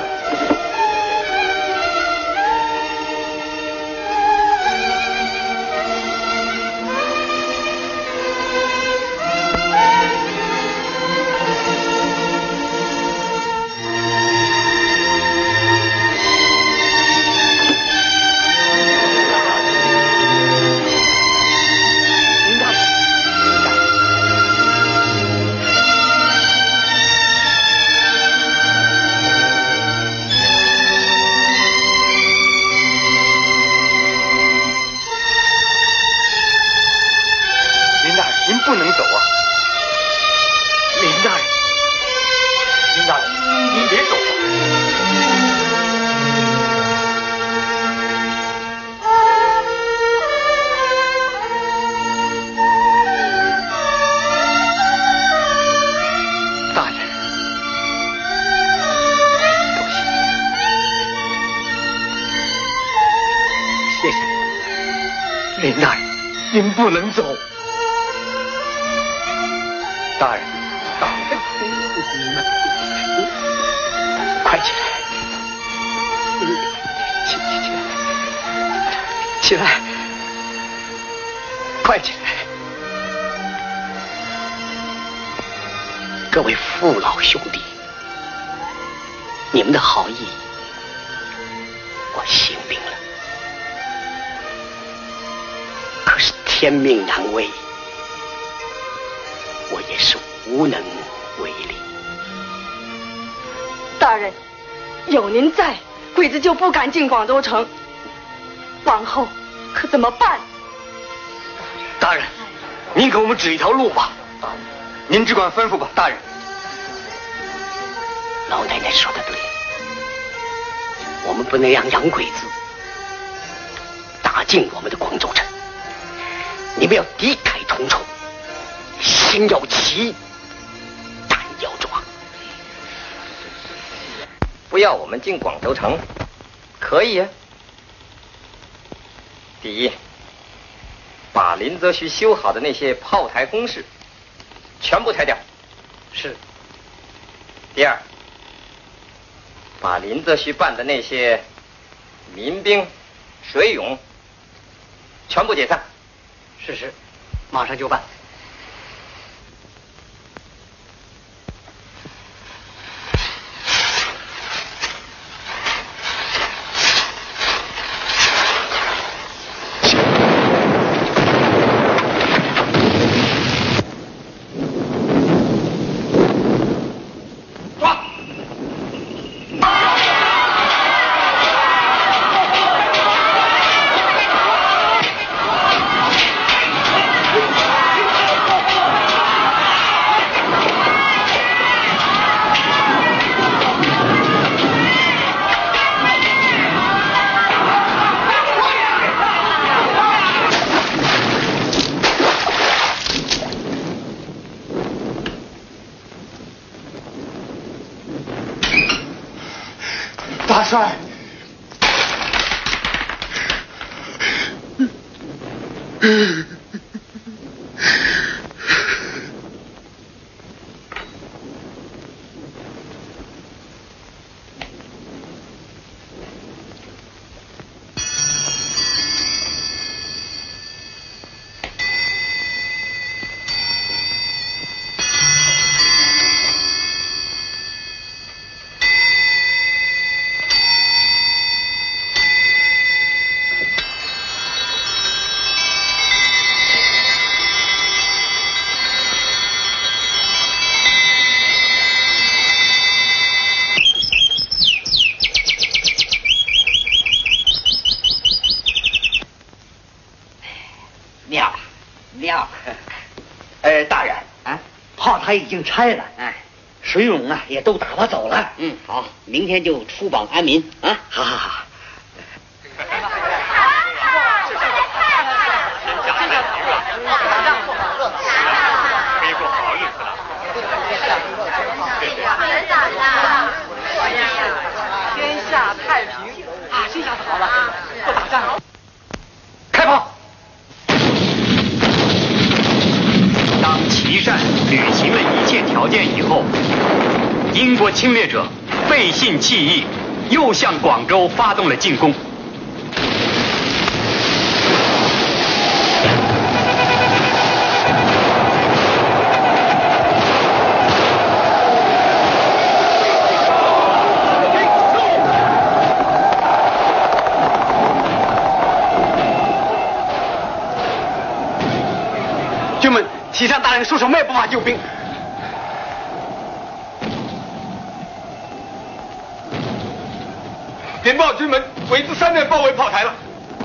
林大人，您不能走。大人，大人，快起来！起起起来！起来！快起来！ 各位父老兄弟，你们的好意，我心领了。可是天命难违，我也是无能为力。 大人，有您在，鬼子就不敢进广州城。往后可怎么办？ 大人，您给我们指一条路吧。您只管吩咐吧，大人。 老奶奶说的对，我们不能让洋鬼子打进我们的广州城。你们要敌忾同仇，心要齐，胆要壮。 不要我们进广州城，可以啊。第一，把林则徐修好的那些炮台工事全部拆掉。 是。 第二，把林则徐办的那些民兵、水勇全部解散。 是是，马上就办。 大帅， 妙妙，呃，大人啊，炮台已经拆了，哎，水勇啊也都打发走了。 嗯，好，明天就出榜安民啊！ 好好好。 可以过好日子了。 天下太平啊！这下子好了，不打仗了。 开炮！ 当琦善履行了一切条件以后，英国侵略者背信弃义，又向广州发动了进攻。 军们，琦善大人束手没有办法救兵。 禀报军门，鬼子三面包围炮台了。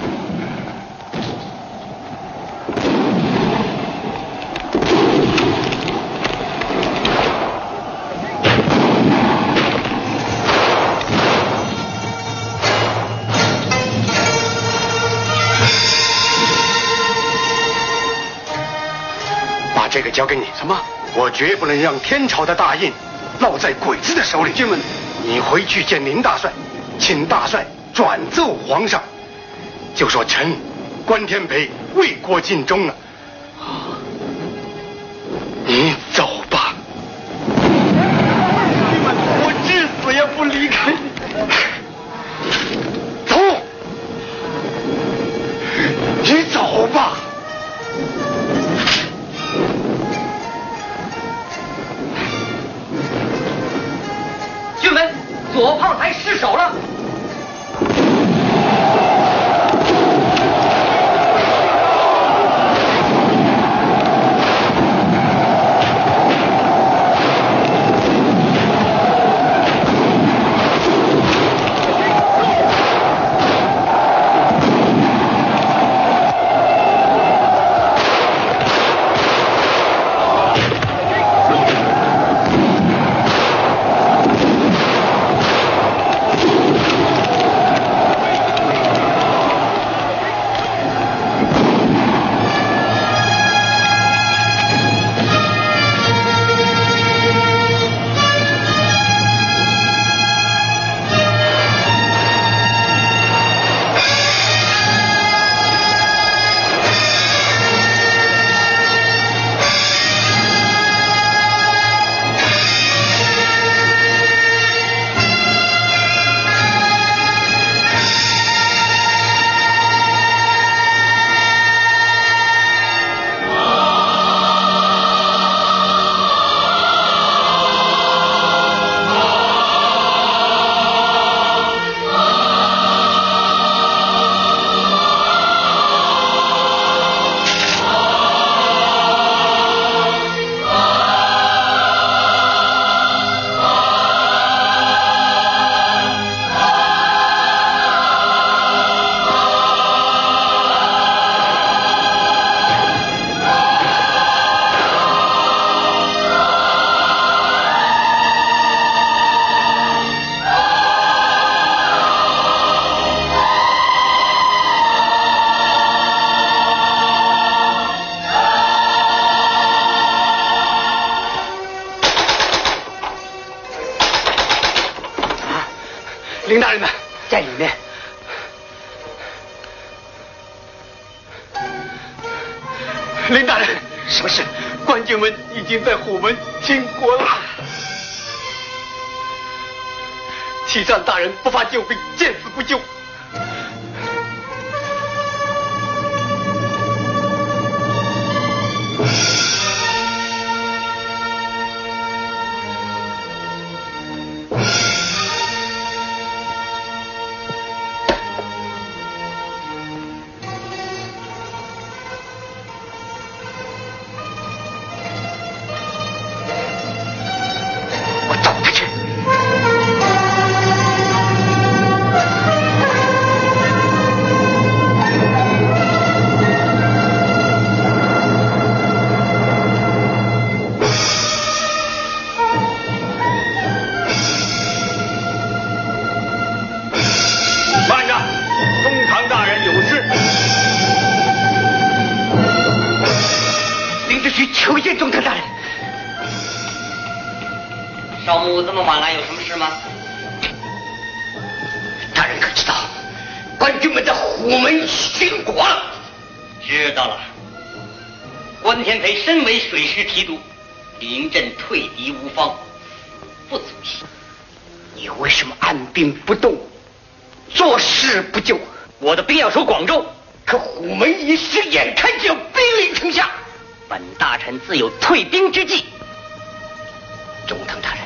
把这个交给你。什么？我绝不能让天朝的大印落在鬼子的手里。军们，你回去见林大帅，请大帅转奏皇上，就说臣关天培为国尽忠了。你走吧， 我至死也不离开你。 走，你走吧。 军门，左炮台失守了。 林大人呢？在里面。林大人，什么事？关军们已经在虎门倾国了。启善大人不发救兵，见死不救。 提督，临阵退敌无方，不足惜。 你为什么按兵不动，坐视不救？ 我的兵要守广州， 可虎门一事眼看就要兵临城下， 本大臣自有退兵之计。 中堂大人，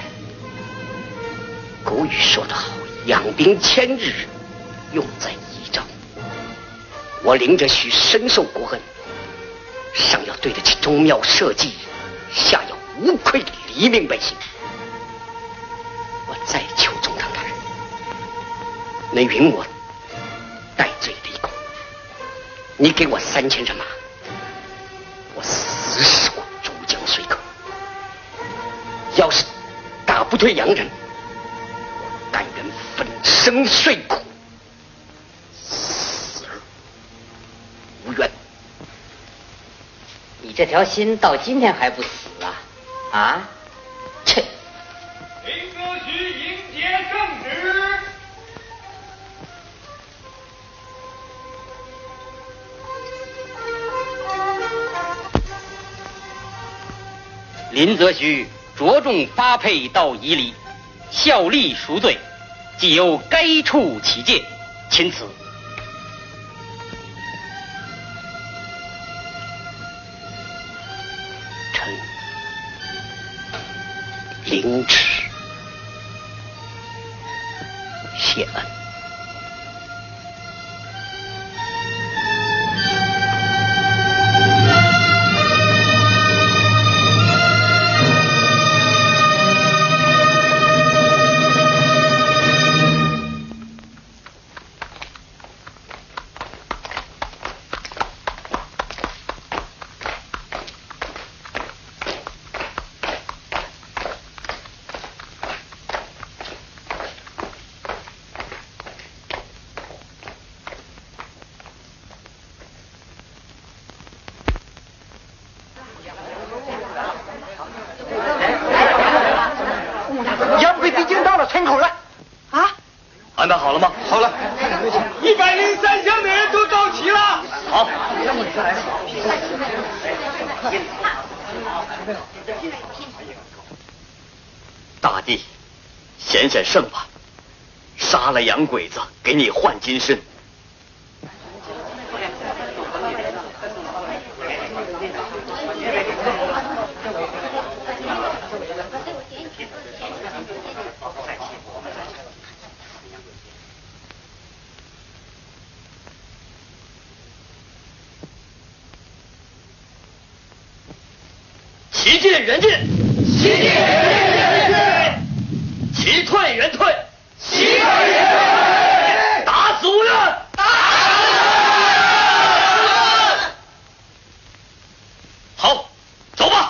古语说得好，养兵千日，用在一朝。我林则徐深受国恩，上要对得起宗庙社稷，下要无愧黎民百姓。我再求中堂大人，能允我戴罪立功，你给我三千人马，我死守珠江水口。要是打不退洋人，我甘愿粉身碎骨，死而无怨。 你这条心到今天还不死啊？啊？切！ 林则徐迎接圣旨。 林则徐着重发配到夷里，效力赎罪，即由该处起戒，钦此。 臣领旨谢恩。 杨贵已经到了村口了。 啊？ 安排好了吗？ 好了， 一百零三箱的人都到齐了。 好。大帝，显显圣吧，杀了洋鬼子，给你换金身。旗进援进，旗进援进，旗退援退，旗退援退，打死无怨，打死无怨。好，走吧。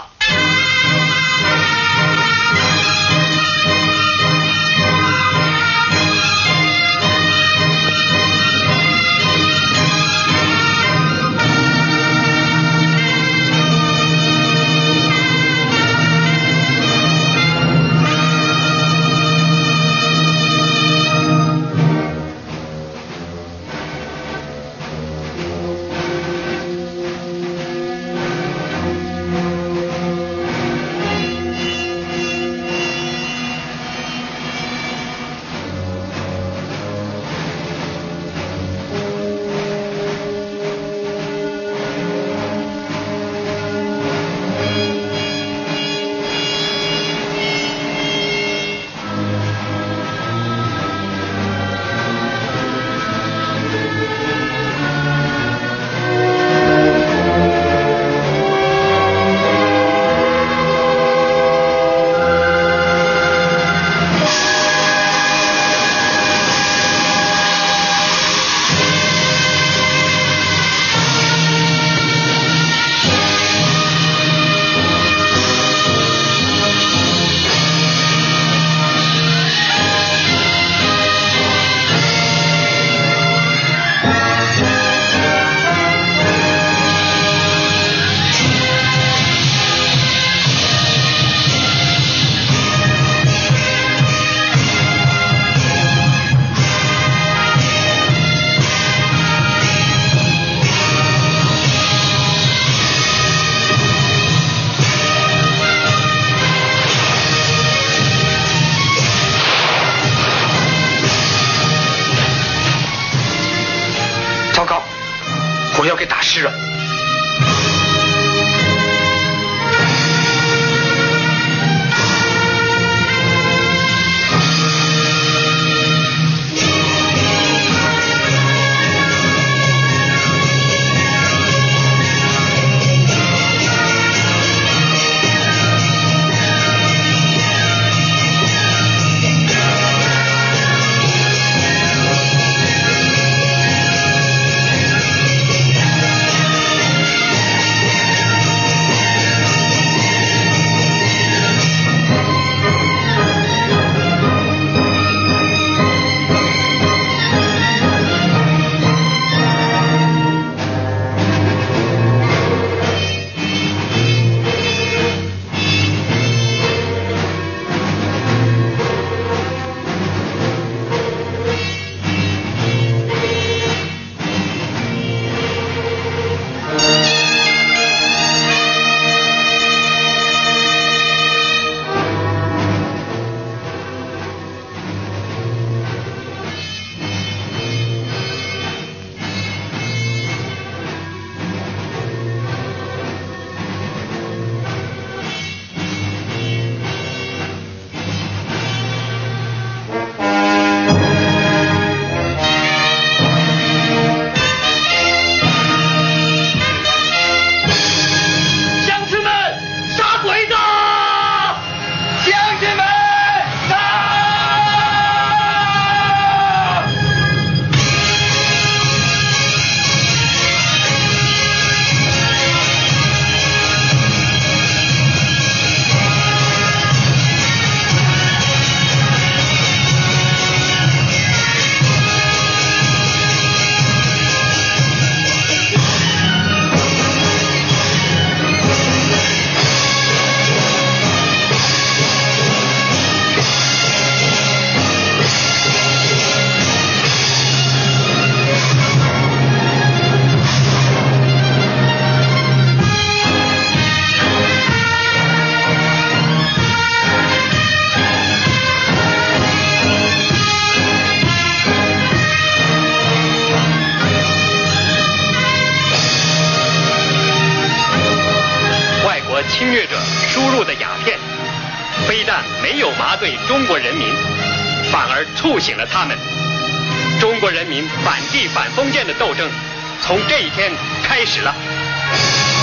我要给打湿了。 侵略者输入的鸦片，非但没有麻醉中国人民，反而触醒了他们。中国人民反帝反封建的斗争从这一天开始了。